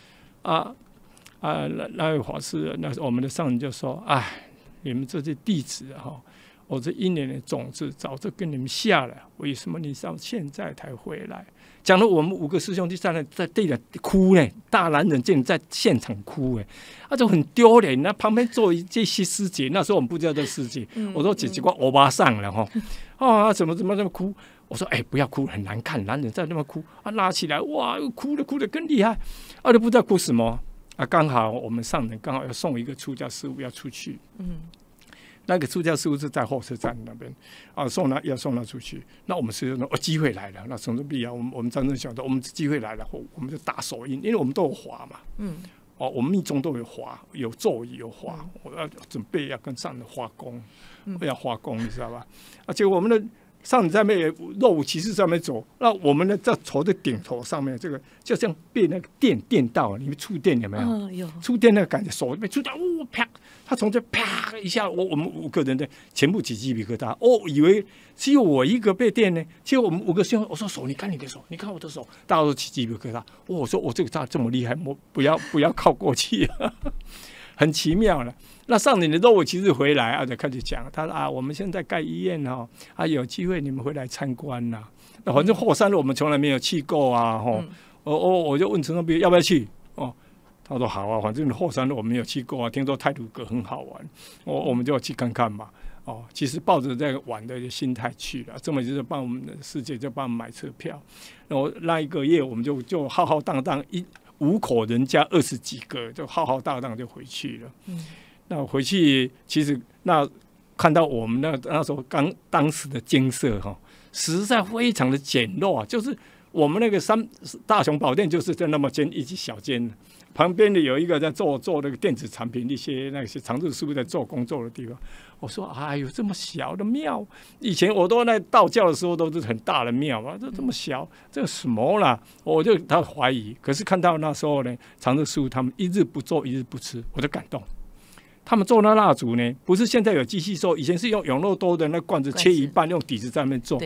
S2: 那位法师，那我们的上人就说：“你们这些弟子我这因缘的种子早就跟你们下了，为什么你到现在才回来？”讲了我们5个师兄弟在地上哭呢，大男人竟然在现场哭就很丢脸。那旁边坐这些师姐，那时候我们不知道这师姐，我说姐姐我欧巴桑了怎么那么哭？我说不要哭，很难看，男人在那么哭拉起来哇，哭得更厉害都不知道哭什么刚好我们上人刚好要送一个出家师傅要出去，那个出家师傅是在火车站那边要送他出去。那我们是说机会来了，那从这必要我们真正想到我们机会来了，我们就打手印，因为我们都有华嘛，我们密宗都有华，有咒语有华，我要准备要跟上人花功，要花功，你知道吧？结果我们的上人在那边若无其事上面走，那我们呢在头的顶头上面，这个就像被那个电到，你们触电有没有？有触电那个感觉，手被触电，啪！他从这啪一下，我们5个人的全部起鸡皮疙瘩，以为只有我一个被电呢。结果我们5个师兄，我说手，你看你的手，你看我的手，大家都起鸡皮疙瘩。我说我这个他这么厉害，我不要靠过去很奇妙了。那上人的肉其实回来就开始讲，他说我们现在盖医院有机会你们回来参观啦。反正后山路我们从来没有去过我就问陈忠斌要不要去他说好啊，反正后山路我们没有去过听说太鲁阁很好玩，我们就去看看嘛。其实抱着这个玩的心态去了，这么就是帮我们的师姐就帮我们买车票，然后那一个月我们就浩浩荡荡5口人家20几个，就浩浩荡荡就回去了。那回去其实那看到我们那时候当时的金色实在非常的简陋就是我们那个大雄宝殿就是在那么间一小间。旁边的有一个在做那个电子产品，那些常住师傅在做工作的地方。我说哎呦，这么小的庙，以前我都在道教的时候都是很大的庙这么小，这什么啦？我就他怀疑。可是看到那时候呢，常住师傅他们一日不做一日不吃，我就感动。他们做那蜡烛呢，不是现在有机器做，以前是用永乐多的那罐子切一半，用底子在那边做。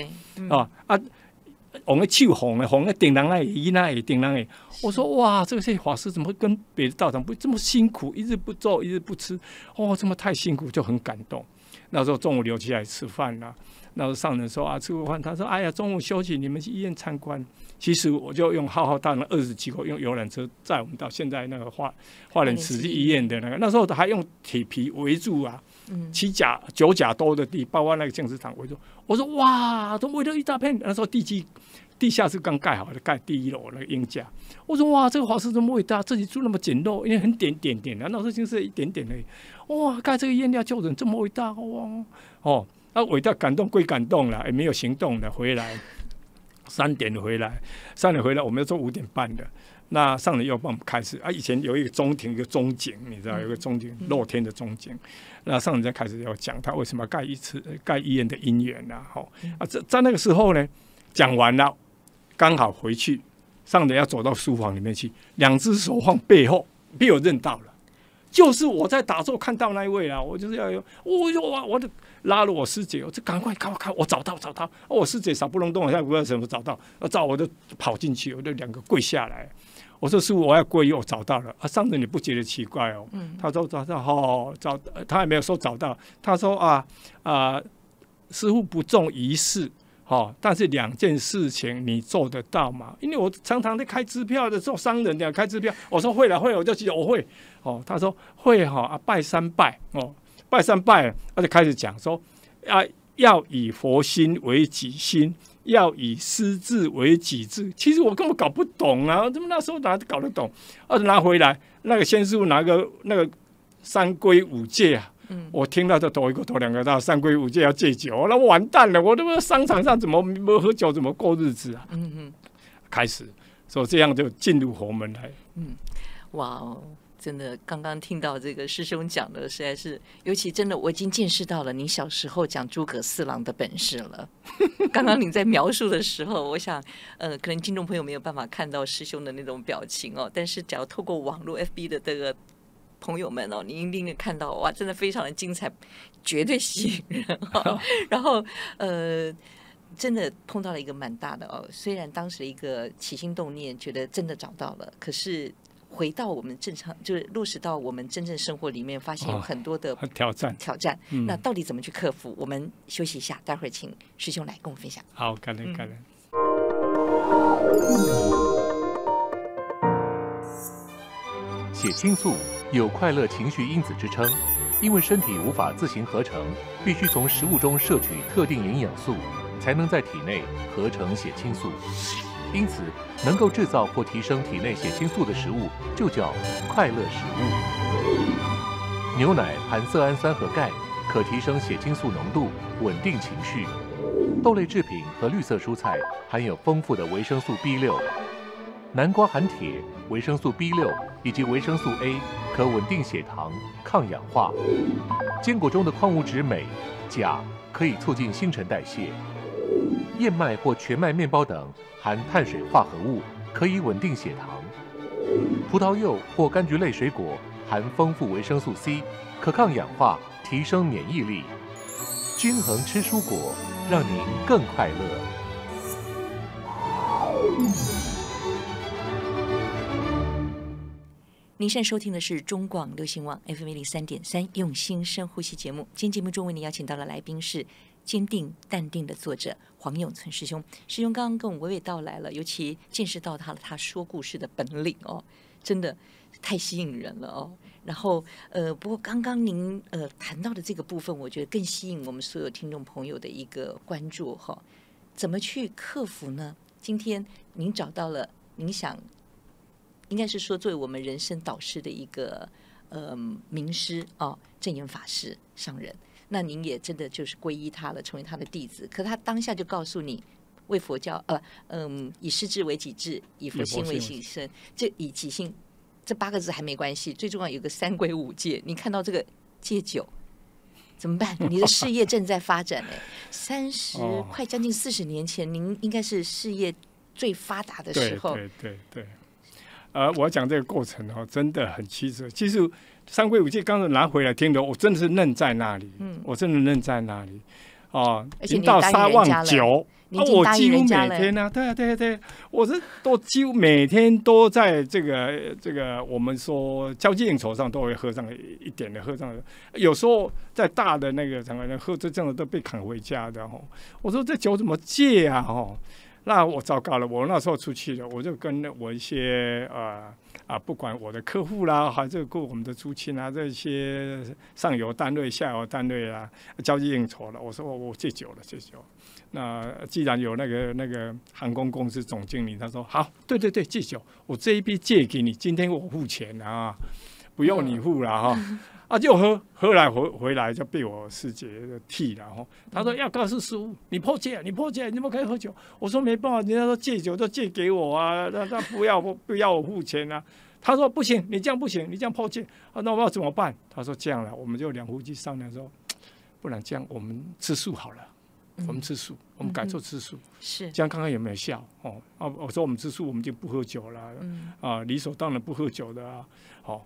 S2: 红的手红的顶人来伊那也顶人哎，我说哇，这些法师怎么跟别的道场不这么辛苦，一日不做一日不吃，这么太辛苦，就很感动。那时候中午留起来吃饭啦，那时候上人说吃过饭，他说哎呀中午休息，你们去医院参观。其实我就用浩浩荡荡20几口用游览车载我们到现在那个花莲慈济医院的那时候还用铁皮围住7甲9甲多的地，包括那个净食堂围住。我说哇，都围了一大片。那时候地下室刚盖好的，盖第1楼那个鹰架。我说哇，这个法师这么伟大，自己住那么简陋，因为很点那时候就是一点点而已。哇，盖这个医院要救人这么伟大哇伟大感动归感动了，也没有行动了，回来。3点回来，我们要做5点半的。那上人又帮我们开始以前有一个中庭，一个中景，你知道有一个中景，露天的中景。那上人再开始要讲他为什么盖医院的因缘在那个时候呢，讲完了，刚好回去，上人要走到书房里面去，2只手放背后，被我认到了。 就是我在打坐看到那一位啦，我就是要有，我就拉了我师姐，我就赶快看，我找到，我师姐傻不隆咚，我现在不知道怎么找到，我就跑进去，我就2个跪下来，我说师父，我要皈依，我找到了。上人你不觉得奇怪哦？他说找到，他还没有说找到，他说师父不重仪式。但是2件事情你做得到吗？因为我常常在开支票的做商人的开支票，我说会了，我就记得我会。他说会拜3拜拜3拜，他就开始讲说要以佛心为己心，要以师智为己智。其实我根本搞不懂啊，怎么那时候哪搞得懂？拿回来那个先师父拿个那个3规5戒啊。我听到这头1个头2个到3规5戒要戒酒，那我完蛋了！我这个商场上怎么不喝酒，怎么过日子啊？开始，所以这样就进入佛门来。
S1: 哇哦，真的，刚刚听到这个师兄讲的，实在是，尤其真的，我已经见识到了你小时候讲诸葛四郎的本事了。刚刚你在描述的时候，我想，可能听众朋友没有办法看到师兄的那种表情哦，但是只要透过网络 FB 的这个朋友们哦，你一定会看到，哇，真的非常的精彩，绝对吸引人然后真的碰到了一个蛮大的哦，虽然当时的一个起心动念觉得真的找到了，可是回到我们正常，就是落实到我们真正生活里面，发现有很多的
S2: 挑战。
S1: 那到底怎么去克服？我们休息一下，待会儿请师兄来跟我分享。
S2: 好，感恩。
S7: 血清素有快乐情绪因子之称，因为身体无法自行合成，必须从食物中摄取特定营养素，才能在体内合成血清素。因此，能够制造或提升体内血清素的食物就叫快乐食物。牛奶含色氨酸和钙，可提升血清素浓度，稳定情绪。豆类制品和绿色蔬菜含有丰富的维生素 B6。南瓜含铁、维生素 B6以及维生素 A， 可稳定血糖、抗氧化。坚果中的矿物质镁、钾可以促进新陈代谢。燕麦或全麦面包等含碳水化合物，可以稳定血糖。葡萄柚或柑橘类水果含丰富维生素 C， 可抗氧化，提升免疫力。均衡吃蔬果，让您更快乐。
S1: 您现在收听的是中广流行网 FM 103.3用心深呼吸节目。今天节目中为您邀请到的来宾是坚定淡定的作者黄永存师兄。师兄刚刚跟我们娓娓道来了，尤其见识到他说故事的本领哦，真的太吸引人了哦。然后不过刚刚您谈到的这个部分，我觉得更吸引我们所有听众朋友的一个关注哈。怎么去克服呢？今天您找到了，您想应该是说作为我们人生导师的一个名师哦，证严法师上人。那您也真的就是皈依他了，成为他的弟子。可他当下就告诉你，为佛教以师智为己智，以佛心为己身。这以己心这8个字还没关系，最重要有个3规5戒。你看到这个戒酒怎么办？你的事业正在发展30快将近40年前，您应该是事业最发达的时候。
S2: 对。我要讲这个过程真的很曲折。其实3规5戒刚才拿回来听的，我真的是愣在那里，我真的愣在那里
S1: 而且你
S2: 到3万9，我几乎每天呢，对，我是都几乎每天都在这个我们说交际应酬上都会喝上一点的，喝上的，有时候在大的那个场合喝这样的都被赶回家的我说这酒怎么戒啊那我糟糕了，我那时候出去了，我就跟我一些不管我的客户啦，还是我们的族亲啊，这些上游单位、下游单位啊，交际应酬了。我说我戒酒了。那既然有那个航空公司总经理，他说好，对，戒酒，我这一批借给你，今天我付钱啊，不用你付了就喝来回来就被我师姐替了他说要告诉师父，你破戒，你不可以喝酒。我说没办法，人家说戒酒就戒给我啊，那不要我付钱啊。他说不行，你这样不行，你这样破戒那我要怎么办？他说这样了，我们就2夫妻商量说，不然这样我们吃素好了。我们吃素，我们改做吃素，
S1: 是
S2: 这样看看有没有效我说我们吃素，我们就不喝酒了理所当然不喝酒的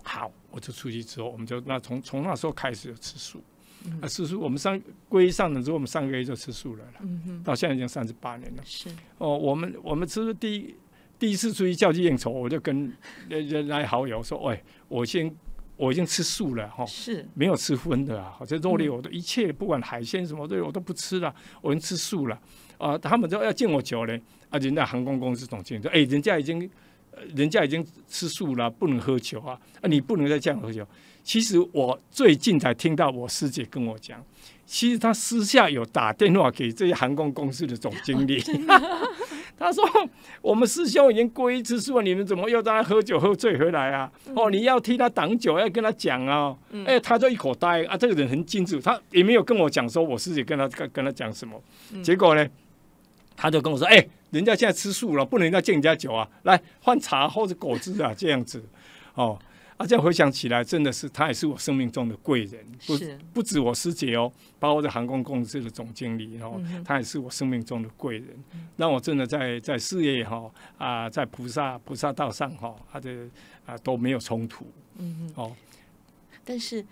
S2: 好，我就出去之后，我们就从那时候开始吃素。吃素，我们皈依上人之后，我们3个月就吃素了啦。到现在已经38年了。
S1: 是
S2: 哦，我们吃第一次出去交际应酬，我就跟人来好友说：“喂，我已经吃素了哈，
S1: 是
S2: 没有吃荤的啊，这肉类我都一切不管海鲜什么的我都不吃了，我已经吃素了啊。”他们就要敬我酒嘞，人家航空公司总经理说：“人家已经吃素了，不能喝酒啊，你不能再这样喝酒。”其实我最近才听到我师姐跟我讲，其实她私下有打电话给这些航空公司的总经理，他说我们师兄已经皈依吃素了，你们怎么又让他喝酒喝醉回来啊？你要替他挡酒，要跟他讲啊。他就一口呆啊，这个人很精致，他也没有跟我讲说我师姐跟他讲什么。结果呢，他就跟我说：“人家现在吃素了，不能再敬人家酒啊，来换茶或者果汁啊，这样子。”这样回想起来，真的是他也是我生命中的贵人，不止我师姐哦，包括这航空公司的总经理他也是我生命中的贵人，让我真的在事业在菩萨道上都没有冲突。
S1: 但是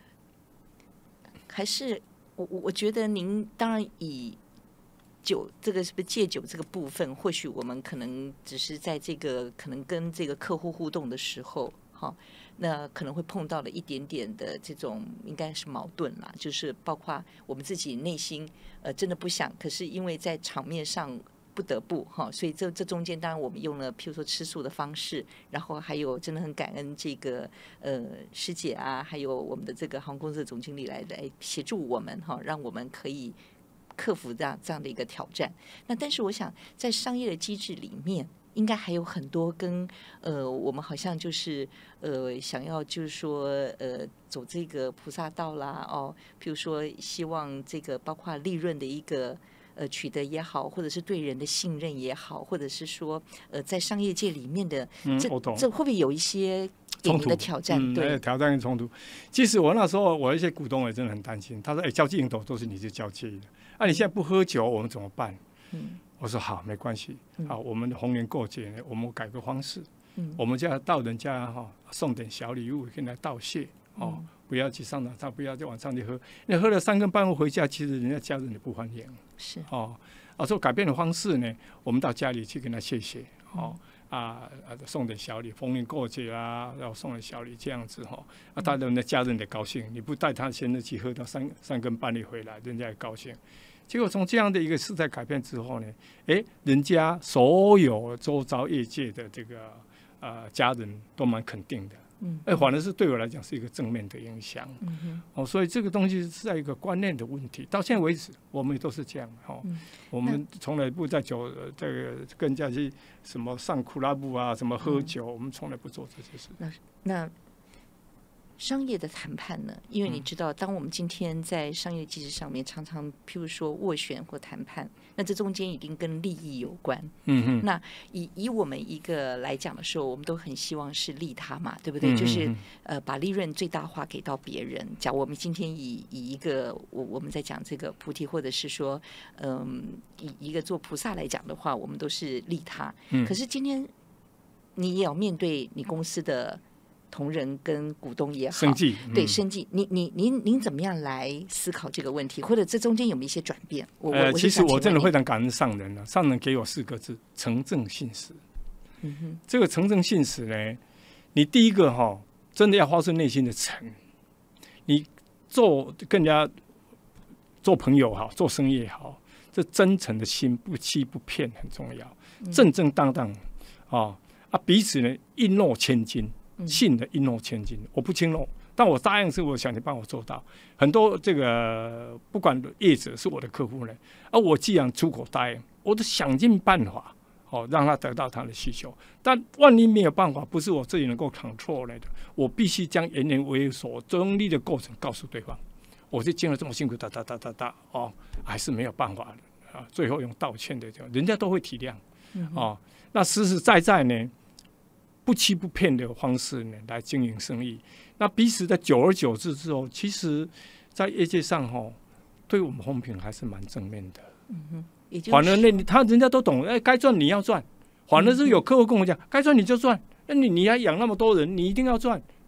S1: 还是我觉得您当然以酒这个是不是戒酒这个部分，或许我们可能只是在这个可能跟这个客户互动的时候。那可能会碰到了一点点的这种应该是矛盾啦，就是包括我们自己内心真的不想，可是因为在场面上不得不所以这中间当然我们用了譬如说吃素的方式，然后还有真的很感恩这个师姐啊，还有我们的这个航空公司的总经理来协助我们让我们可以克服这样的一个挑战。那但是我想在商业的机制里面应该还有很多跟我们好像就是想要就是说走这个菩萨道啦譬如说希望这个包括利润的一个取得也好，或者是对人的信任也好，或者是说在商业界里面的这会不会有一些给你的挑战？对，
S2: 挑战跟冲突。其实我那时候我一些股东也真的很担心，他说：“交际应酬都是你去交际的，你现在不喝酒，我们怎么办？”我说好，没关系。好，我们的逢年过节呢，我们改个方式。我们就到人家送点小礼物，跟他道谢不要去上场，他不要在晚上去喝。你喝了3更半夜回家，其实人家家人也不欢迎。
S1: 是
S2: 说改变的方式呢，我们到家里去跟他谢谢送点小礼，逢年过节啊，然后送点小礼这样子大人的家人也高兴。你不带他先去喝到3更半夜回来，人家也高兴。结果从这样的一个时代改变之后呢，人家所有周遭业界的这个家人都蛮肯定的，反而是对我来讲是一个正面的影响。所以这个东西是在一个观念的问题。到现在为止，我们也都是这样我们从来不在酒这个跟人家去什么上库拉布啊，什么喝酒，我们从来不做这些事。
S1: 那商业的谈判呢？因为你知道，当我们今天在商业机制上面，常常譬如说斡旋或谈判，那这中间一定跟利益有关。那以我们一个来讲的时候，我们都很希望是利他嘛，对不对？就是把利润最大化给到别人。假如我们今天以一个我们在讲这个菩提，或者是说以一个做菩萨来讲的话，我们都是利他。可是今天你也要面对你公司的同仁跟股东也好，
S2: 生计
S1: 对生计，您怎么样来思考这个问题，或者这中间有没有一些转变？
S2: 其实我真的非常感恩上人上人给我4个字：诚正信实。这个诚正信实呢，你第一个真的要发自内心的诚，你跟人家做朋友好，做生意也好，这真诚的心，不欺不骗很重要，正正当当彼此呢一诺千金。信的一诺千金，我不轻诺，但我答应是我想你帮我做到。很多这个不管业者是我的客户呢，我既然出口答应，我都想尽办法让他得到他的需求。但万一没有办法，不是我自己能够 control 的，我必须将言言为所中立的过程告诉对方。我就经了这么辛苦，还是没有办法的最后用道歉的，人家都会体谅那实实在在呢。不欺不骗的方式呢，来经营生意。那彼此在久而久之之后，其实，在业界上对我们风评还是蛮正面的。反而呢，人家都懂，该赚你要赚。反而是有客户跟我讲，该赚你就赚，你还养那么多人，你一定要赚。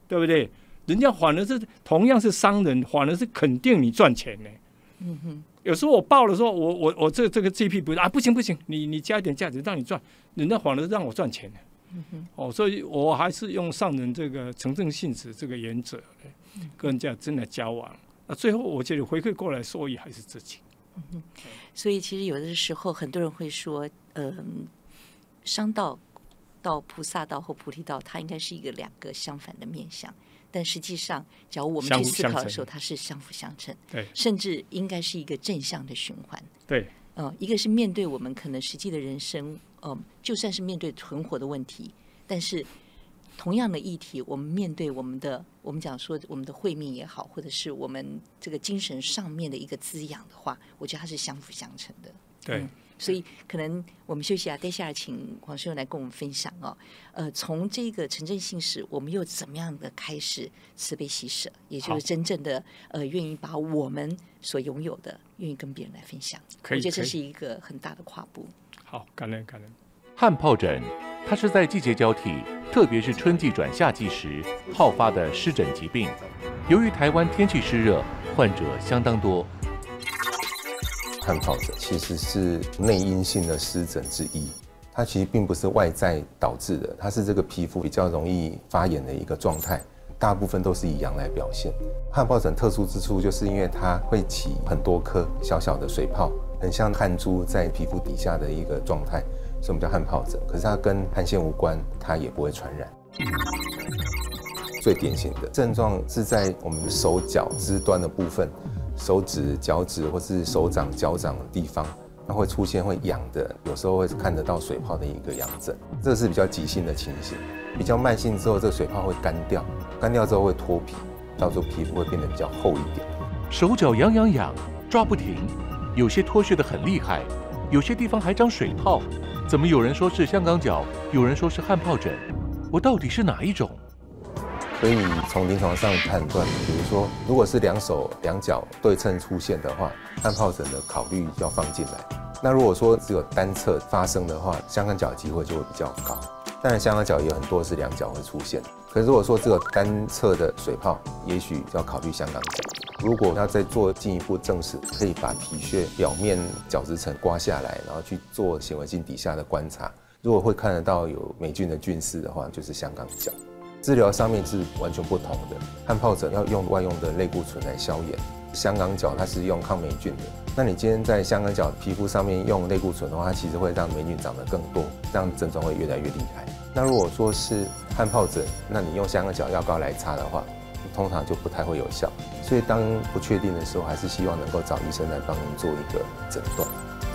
S2: 对不对？人家反而是同样是商人，反而是肯定你赚钱呢。有时候我报了说，我这个 GP 不是啊，不行，你加一点价值让你赚，人家反而让我赚钱呢。所以我还是用上人这个诚正信实这个原则，跟人家真的交往。那最后我觉得回馈过来受益还是自己。
S1: 所以其实有的时候很多人会说，商道到菩萨道或菩提道，它应该是两个相反的面向。但实际上，假如我们去思考的时候，它是相辅相成，
S2: 对，
S1: 甚至应该是一个正向的循环。
S2: 对，
S1: 一个是面对我们可能实际的人生，就算是面对存活的问题，但是同样的议题，我们面对我们讲说我们的慧命也好，或者是我们这个精神上面的一个滋养的话，我觉得它是相辅相成的。
S2: 对。
S1: 所以可能我们休息啊，待下来请黄师兄来跟我们分享从这个诚正信实，我们又怎么样的开始慈悲喜舍，也就是真正的愿意把我们所拥有的愿意跟别人来分享。我觉得这是一个很大的跨步。
S2: 好，感恩。
S7: 汗疱疹，它是在季节交替，特别是春季转夏季时好发的湿疹疾病。由于台湾天气湿热，患者相当多。
S9: 汗疱疹其实是内因性的湿疹之一，它其实并不是外在导致的，它是这个皮肤比较容易发炎的一个状态，大部分都是以阳来表现。汗疱疹特殊之处就是因为它会起很多颗小小的水泡，很像汗珠在皮肤底下的一个状态，所以我们叫汗疱疹。可是它跟汗腺无关，它也不会传染。最典型的症状是在我们手脚肢端的部分。手指、脚趾或是手掌、脚掌的地方，它会出现会痒的，有时候会看得到水泡的一个痒疹，这是比较急性的情形。比较慢性之后，这个水泡会干掉，干掉之后会脱皮，到时候皮肤会变得比较厚一点。
S7: 手脚痒，抓不停，有些脱屑得很厉害，有些地方还长水泡。怎么有人说是香港脚，有人说是汗疱疹？我到底是哪一种？
S9: 可以从临床上判断，比如说，如果是两手两脚对称出现的话，汗疱疹的考虑要放进来。那如果说只有单侧发生的话，香港脚机会就会比较高。当然，香港脚也有很多是两脚会出现。可是如果说只有单侧的水泡，也许要考虑香港脚。如果要再做进一步证实，可以把皮屑表面角质层刮下来，然后去做显微镜底下的观察。如果会看得到有霉菌的菌丝的话，就是香港脚。治疗上面是完全不同的，汗疱疹要用外用的类固醇来消炎，香港脚它是用抗霉菌的。那你今天在香港脚皮肤上面用类固醇的话，它其实会让霉菌长得更多，这样症状会越来越厉害。那如果说是汗疱疹，那你用香港脚药膏来擦的话，通常就不太会有效。所以当不确定的时候，还是希望能够找医生来帮您做一个诊断。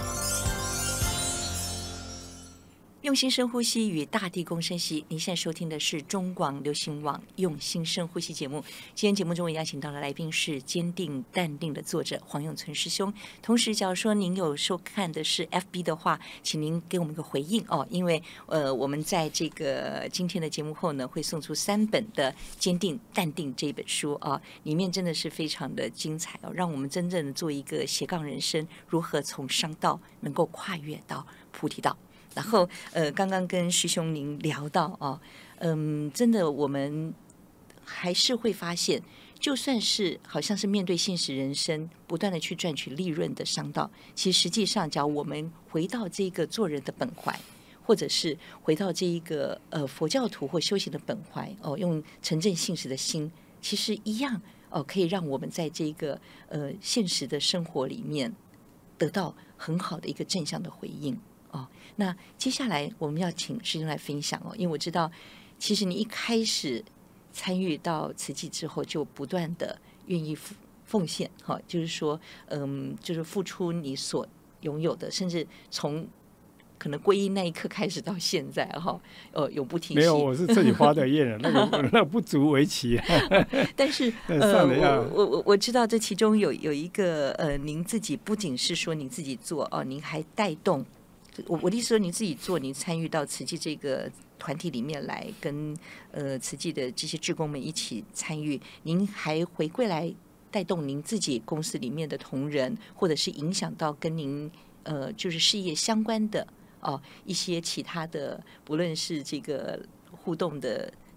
S1: 用心深呼吸，与大地共生息。您现在收听的是中广流行网用心深呼吸节目。今天节目中我邀请到的来宾是坚定淡定的作者黄永存师兄。同时，假如说您有收看的是 FB 的话，请您给我们一个回应因为我们在这个今天的节目后呢，会送出3本的《坚定淡定》这本书里面真的是非常的精彩让我们真正的做一个斜杠人生，如何从商道能够跨越到菩提道。然后刚刚跟师兄您聊到真的我们还是会发现，就算是好像是面对现实人生，不断的去赚取利润的商道，其实实际上，只要我们回到这个做人的本怀，或者是回到这一个佛教徒或修行的本怀用诚正信实的心，其实一样可以让我们在这个现实的生活里面得到很好的一个正向的回应。那接下来我们要请师兄来分享因为我知道其实你一开始参与到慈济之后，就不断的愿意奉献就是说就是付出你所拥有的，甚至从可能皈依那一刻开始到现在永不停息。
S2: 没有，我是自己发的愿那不足为奇
S1: 但是我知道这其中有一个您自己不仅是说您自己做您还带动。我的意思说，你自己做，你参与到慈济这个团体里面来，跟慈济的这些志工们一起参与，您还回归来带动您自己公司里面的同仁，或者是影响到跟您就是事业相关的一些其他的，不论是这个互动的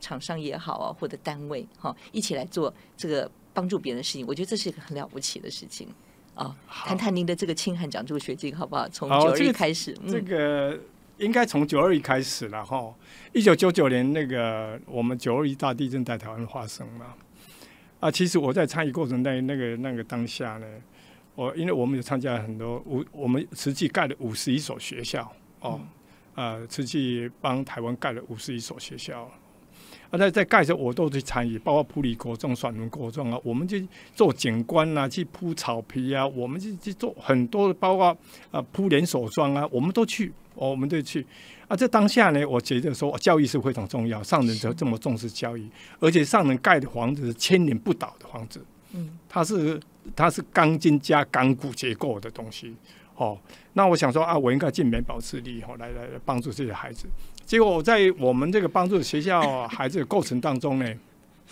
S1: 厂商也好啊，或者单位一起来做这个帮助别人的事情，我觉得这是一个很了不起的事情啊。谈谈您的这个清寒奖助学金好不好？从921开始，
S2: 这个应该从921开始了哈。1999年那个我们921大地震在台湾发生嘛，其实我在参与过程在那个当下呢，因为我们有参加很多，我们实际盖了51所学校实际帮台湾盖了51所学校。在盖的时候我都去参与，包括埔里国中、双伦国中啊，我们去做景观啊，去铺草皮啊，我们去做很多的，包括铺连锁装啊，我们都去，在当下呢，我觉得说教育是非常重要，上人这么重视教育，而且上人盖的房子是千年不倒的房子，它是钢筋加钢骨结构的东西。那我想说我应该尽绵保持力来帮助这些孩子。结果我在我们这个帮助学校孩子的过程当中呢，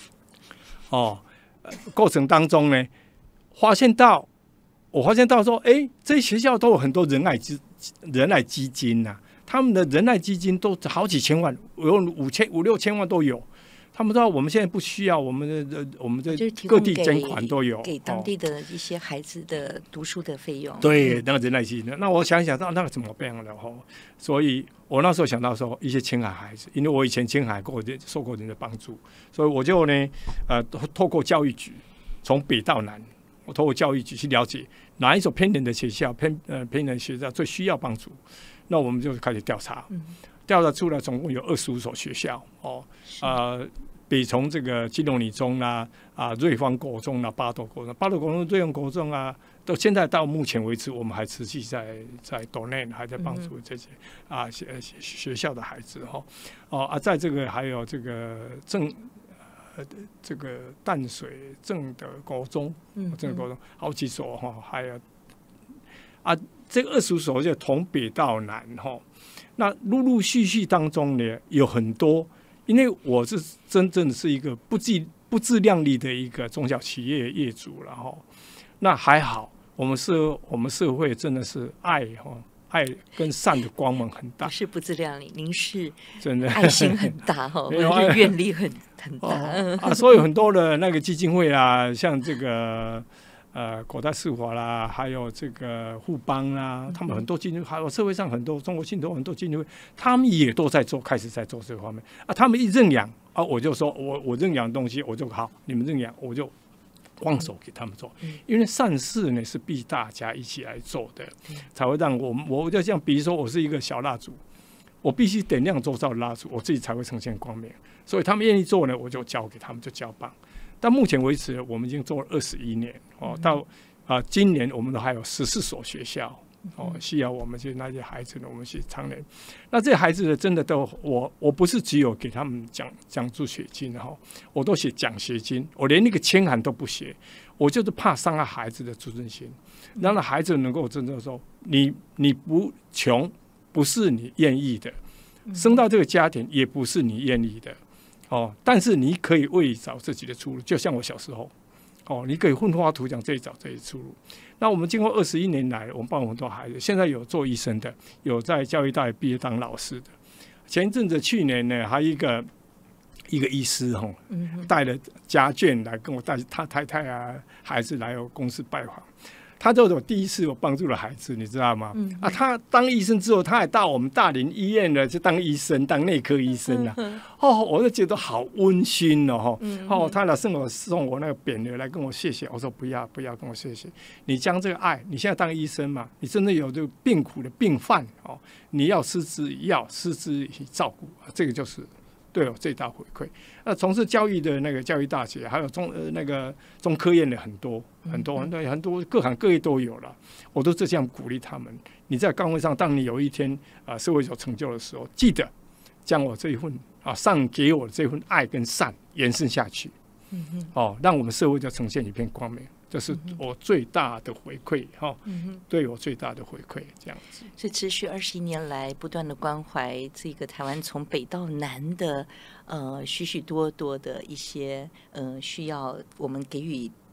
S2: 发现到说，这些学校都有很多仁爱基金啊，他们的仁爱基金都好几千万，有5、6千万都有。他们知道我们现在不需要，我们的各地捐款都有，
S1: 给当地的一些孩子的读书的费用。
S2: 对，那个仁爱基金，那我想一想，那个怎么办了所以我那时候想到说，一些青海孩子，因为我以前青海受过人的帮助，所以我就呢，透过教育局，从北到南，我透过教育局去了解哪一所偏远的学校、偏远学校最需要帮助，那我们就开始调查。调查出来总共有25所学校北从这个基隆女中瑞芳国中八斗国中、瑞芳国中到现在到目前为止，我们还持续在donate，还在帮助这些学校的孩子在这个还有这个这个淡水正德国中，好几所还有这个25所就从北到南那陆陆续续当中呢，有很多，因为我是真正是一个不自量力的一个中小企业业主了那还好，我们社会真的是爱跟善的光芒很大。
S1: 不是不自量力，您是
S2: 真的
S1: 爱心很大愿力很大
S2: 所以很多的那个基金会像这个。国泰世华啦，还有这个富邦啦，他们很多基金会，还有社会上很多中国信托很多基金会，他们也都开始在做这方面他们一认养我就说我认养的东西我就好，你们认养我就放手给他们做，因为善事呢是必大家一起来做的，才会让我就像比如说我是一个小蜡烛，我必须点亮周遭的蜡烛，我自己才会呈现光明，所以他们愿意做呢，我就交给他们，就交棒。到目前为止，我们已经做了21年到今年我们都还有14所学校需要我们那些孩子呢，我们去常年。那这些孩子呢，真的都我不是只有给他们奖助学金我都写奖学金，我连那个签函都不写，我就是怕伤害孩子的自尊心，让孩子能够真正说，你不穷，不是你愿意的，生到这个家庭也不是你愿意的。但是你可以为找自己的出路，就像我小时候，你可以奋发图强，自己找自己的出路。那我们经过21年来，我们帮很多孩子，现在有做医生的，有在教育大学毕业当老师的。前一阵子去年呢，还有一个医师带了家眷来跟我带他太太孩子来我公司拜访。他就是我第一次有帮助的孩子，你知道吗？他当医生之后，他还到我们大林医院呢，去当医生，当内科医生我就觉得好温馨他来送我那个匾额来跟我谢谢，我说不要跟我谢谢，你将这个爱，你现在当医生嘛，你真的有这个病苦的病患你要施之以药，施之以照顾这个就是对我最大回馈。从事教育的那个教育大学，还有中科院的很多各行各业都有了，我都是这样鼓励他们。你在岗位上，当你有一天社会有成就的时候，记得将我这一份上给我的这份爱跟善延伸下去，让我们社会就呈现一片光明。这是我最大的回馈对我最大的回馈，这样子。
S1: 所以持续21年来，不断的关怀这个台湾从北到南的许许多多的一些需要我们给予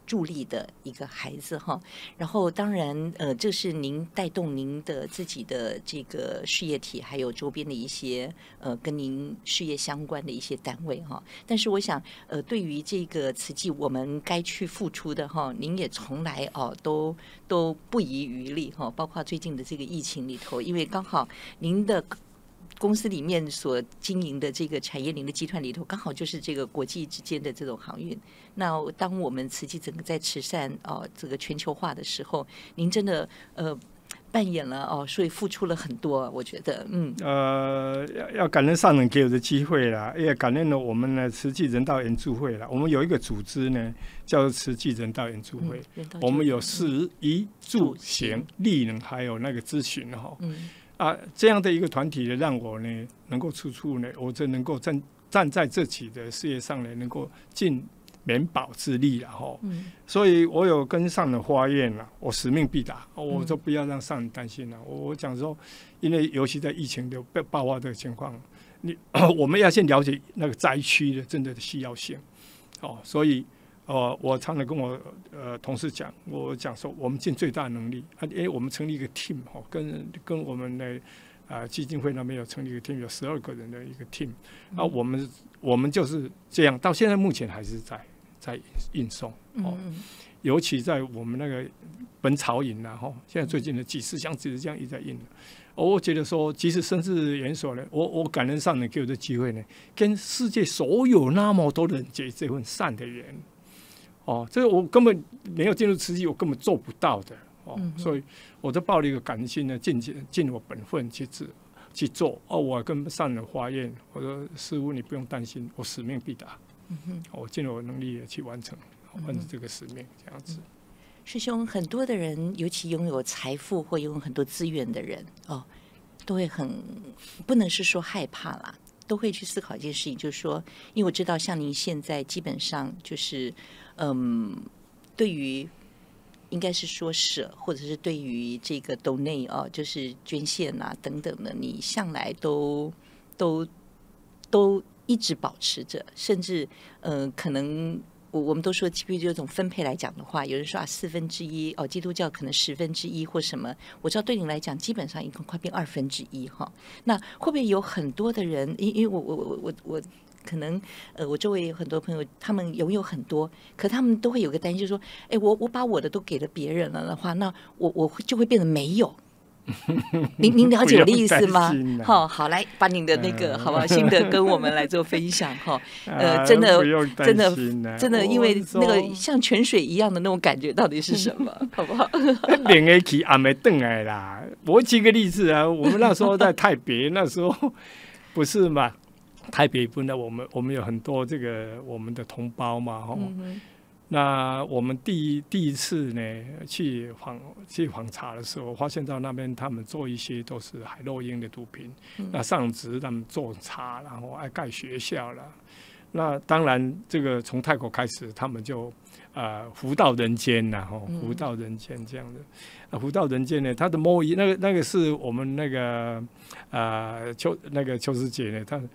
S1: 助力的一个孩子哈。然后当然这是您带动您的自己的这个事业体，还有周边的一些跟您事业相关的一些单位哈。但是我想对于这个慈济我们该去付出的哈，您也从来都不遗余力哈。包括最近的这个疫情里头，因为刚好您的公司里面所经营的这个产业链的集团里头，刚好就是这个国际之间的这种航运。那当我们慈济整个在慈善这个全球化的时候，您真的扮演了所以付出了很多，我觉得
S2: 要感恩上人给我的机会啦，也感恩了我们的慈济人道援助会啦。我们有一个组织呢，叫做慈济人道援助会，我们有食衣住行利能还有那个咨询哈。这样的一个团体呢，让我呢能够处处呢，我就能够站在这起的事业上呢，能够尽绵薄之力了哈。所以我有跟上人发愿了，我使命必达，我就不要让上人担心了。我讲说，因为尤其在疫情的爆发的情况，我们要先了解那个灾区的真的的需要性，所以。我常常跟我同事讲，我讲说我们尽最大能力，因为我们成立一个 team 跟我们的基金会那边有成立一个 team， 有12个人的一个 team， 我们就是这样，到现在目前还是在运送尤其在我们那个本草引现在最近的几十箱这样一直在印我觉得说，即使生死元首呢，我感恩上人给我的机会呢，跟世界所有那么多人结这份善的缘。这个我根本没有进入慈济，我根本做不到的所以我就抱了一个感恩心呢，尽我本分去做我跟上人发愿，我说师父你不用担心，我使命必达，我尽我能力去完成这个使命，这样子。
S1: 师兄，很多的人，尤其拥有财富或拥有很多资源的人都会不能是说害怕啦，都会去思考一件事情，就是说，因为我知道像您现在基本上就是对于应该是说舍，或者是对于这个donate就是捐献等等的，你向来都一直保持着，甚至可能我们都说，基于这种分配来讲的话，有人说1/4基督教可能1/10或什么，我知道对你来讲，基本上已经快变1/2哈。那会不会有很多的人，因为我可能我周围有很多朋友，他们拥有很多，可他们都会有个担心，就是说，我把我的都给了别人了的话，那我就会变得没有。您了解我的意思吗？好，来把您的那个好不好心得跟我们来做分享真的，因为那个像泉水一样的那种感觉到底是什么，好不好？
S2: 连会去也没回来啦。我举个例子我们那时候在台北，那时候不是嘛？台北本来我们有很多这个我们的同胞嘛那我们第一次呢去访查的时候，发现到那边他们做一些都是海洛因的毒品，那上职他们做茶，然后爱盖学校了。那当然这个从泰国开始，他们就福到人间了福到人间这样的。福到人间呢，他的摸鱼那个是我们那个邱师姐呢，她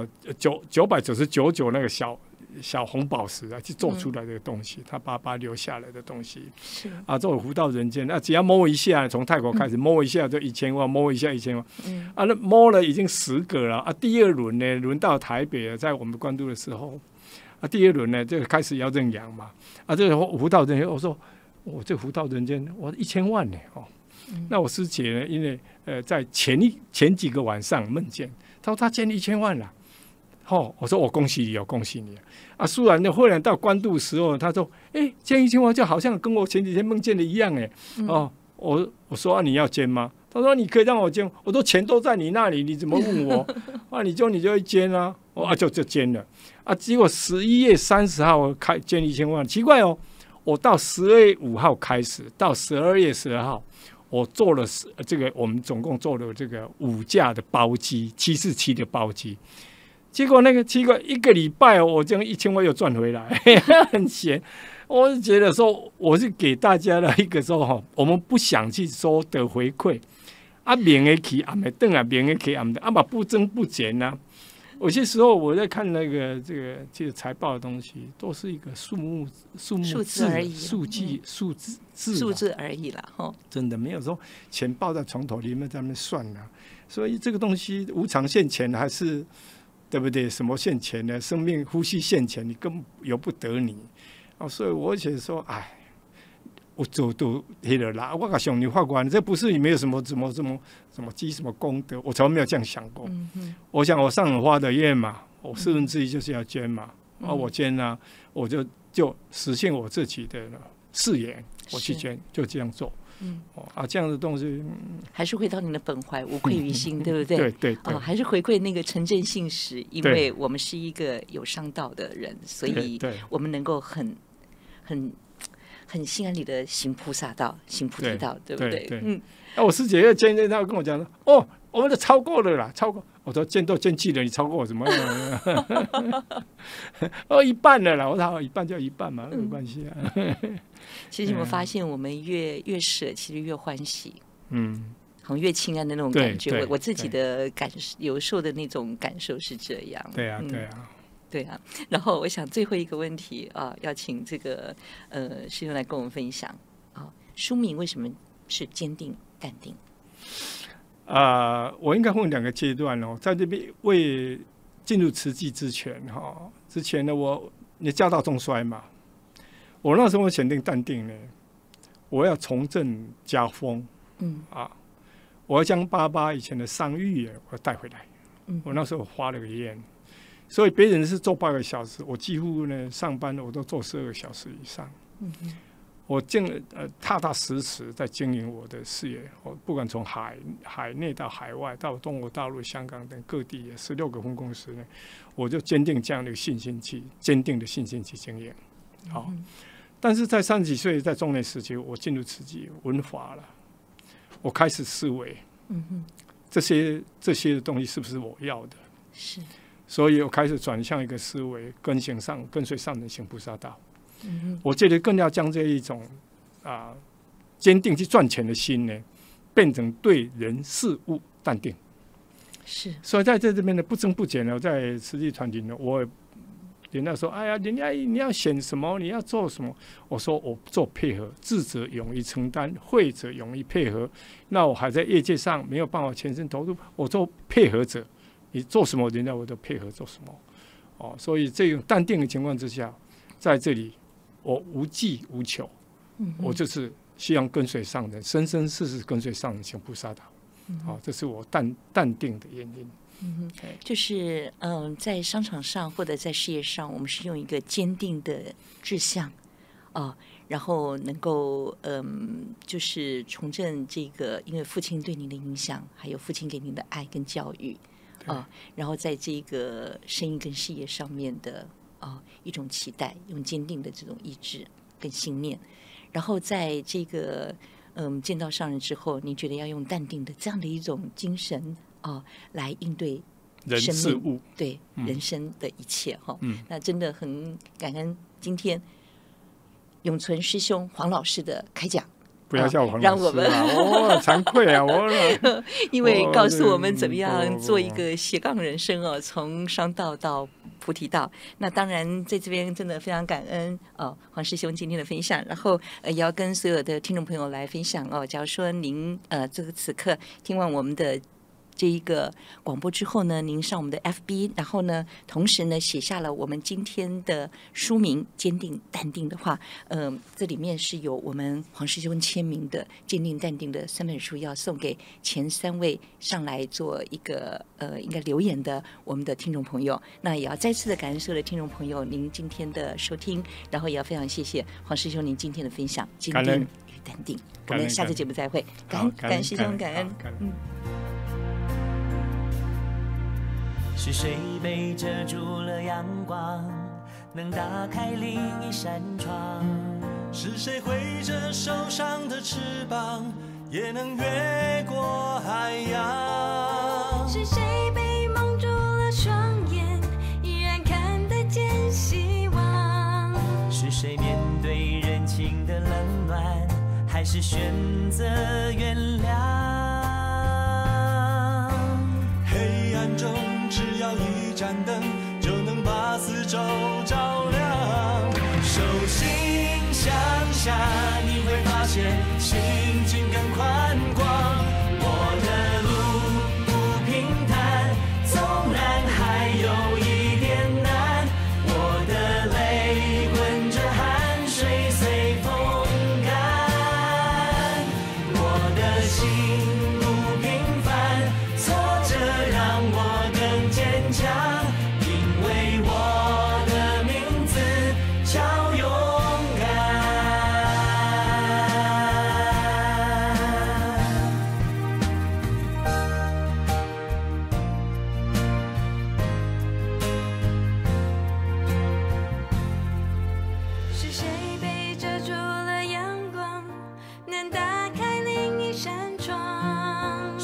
S2: 999那个小红宝石去做出来的东西，他爸爸留下来的东西作为福到人间，只要摸一下，从泰国开始摸一下就1000万，摸一下1000万那摸了已经10个了第二轮呢轮到台北了，在我们关渡的时候第二轮呢就开始要认养嘛这个福到人间，我说我这福到人间我1000万呢那我师姐呢，因为在前几个晚上梦见，她说她捐1000万了我说我恭喜你恭喜你虽然呢后来到关渡的时候，他说捐1000万就好像跟我前几天梦见的一样我说你要捐吗？他说你可以让我捐，我说钱都在你那里，你怎么问我你就会捐就捐了结果11月30号捐1000万，奇怪我到12月5号开始，到12月12号我做了这个，我们总共做了这个5架的包机，747的包机。结果那个奇怪，一个礼拜我这样1000万又赚回来，很闲。我是觉得说，我是给大家的一个说我们不想去说的回馈免得去也没等免得去也没嘛不增不减有些时候我在看这个财报的东西，都是一个数字而已，数字
S1: 而已啦。
S2: 真的没有说钱抱在床头里面在那边算了。所以这个东西无偿现钱还是对不对？什么现钱呢？生命呼吸现钱，你根本由不得你。所以我觉得说，我走都黑了啦。我告诉你，法官，这不是没有什么积什么功德，我从来没有这样想过。我想我上人发的愿嘛，我1/4就是要捐嘛，我捐啊，我就实现我自己的誓言，我去捐，就这样做。这样的东西
S1: 还是回到你的本怀，无愧于心，对不对？
S2: 对，
S1: 还是回馈那个诚正信实，因为我们是一个有商道的人，所以我们能够很心安理得行菩萨道，行菩提道，对不对？我师姐又见到跟我讲说，我们都超过了啦，超过。我说见都见气了，你超过我什么一半了啦。我说一半就一半嘛，没有关系啊。 其实你们发现，我们越舍，其实越欢喜，好像越清安的那种感觉。我自己的有受的那种感受是这样。对啊。然后我想最后一个问题要请这个师兄来跟我们分享书名为什么是坚定淡定？
S2: 我应该分2个阶段在这边为进入慈济之前之前呢，你家道中衰嘛，我那时候选定淡定呢，我要重振家风，我要将爸爸以前的商誉我带回来，我那时候发了个愿，所以别人是做8个小时，我几乎呢上班我都做12个小时以上。我踏踏实实在经营我的事业，我不管从海内到海外，到中国大陆、香港等各地16个分公司呢，我就坚定这样的信心去经营。但是在30几岁，在中年时期，我进入慈济闻法了，我开始思维，这些东西是不是我要的？
S1: 是，
S2: 所以我开始转向一个思维，跟随上人行菩萨道。我觉得更要将这一种坚定去赚钱的心呢，变成对人事物淡定。
S1: 是，
S2: 所以在这边呢，不增不减的，在慈济团体呢，人家说，哎呀，你要选什么，你要做什么？我说我做配合，智者勇于承担，慧者勇于配合。那我还在业界上没有办法全身投入，我做配合者，你做什么，人家我都配合做什么。所以这种淡定的情况之下，在这里。我无计无求，我就是希望跟随上人，生生世世跟随上人行菩萨道。这是我淡定的原因。
S1: 就是在商场上或者在事业上，我们是用一个坚定的志向然后能够就是重振这个，因为父亲对您的影响，还有父亲给您的爱跟教育然后在这个生意跟事业上面的。一种期待，用坚定的这种意志跟信念，然后在这个见到上人之后，你觉得要用淡定的这样的一种精神来应对
S2: 人事物，
S1: 对人生的一切那真的很感恩今天永存师兄黄老师的开讲。
S2: 不要叫我黄老师，
S1: 让我们
S2: 惭愧啊！
S1: 因为告诉我们怎么样做一个斜杠人生从商道到菩提道。那当然在这边真的非常感恩黄师兄今天的分享，然后也要跟所有的听众朋友来分享假如说您这个此刻听完我们的这一个广播之后呢，您上我们的 FB， 然后呢同时呢写下了我们今天的书名坚定淡定的话，这里面是有我们黄师兄签名的坚定淡定的3本书，要送给前3位上来做一个应该留言的我们的听众朋友。那也要再次的感恩所有的听众朋友您今天的收听，然后也要非常谢谢黄师兄您今天的分享，坚定与淡定。我们下次节目再会，感恩师兄，感恩。
S10: 是谁被遮住了阳光，能打开另一扇窗？是谁挥着受伤的翅膀，也能越过海洋？
S11: 是谁被蒙住了双眼，依然看得见希望？
S10: 是谁面对人情的冷暖，还是选择原谅？黑暗中只要一盏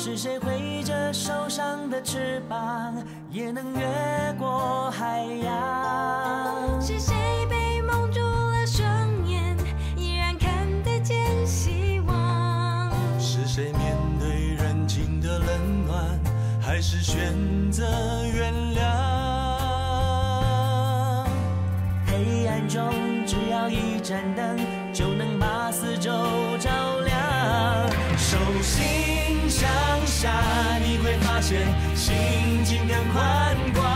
S10: 是谁挥着受伤的翅膀，也能越过海洋？
S11: 是谁被蒙住了双眼，依然看得见希望？
S10: 是谁面对人情的冷暖，还是选择原谅？黑暗中只要一盏灯，就能把四周照亮。手心向下，你会发现心境更宽广。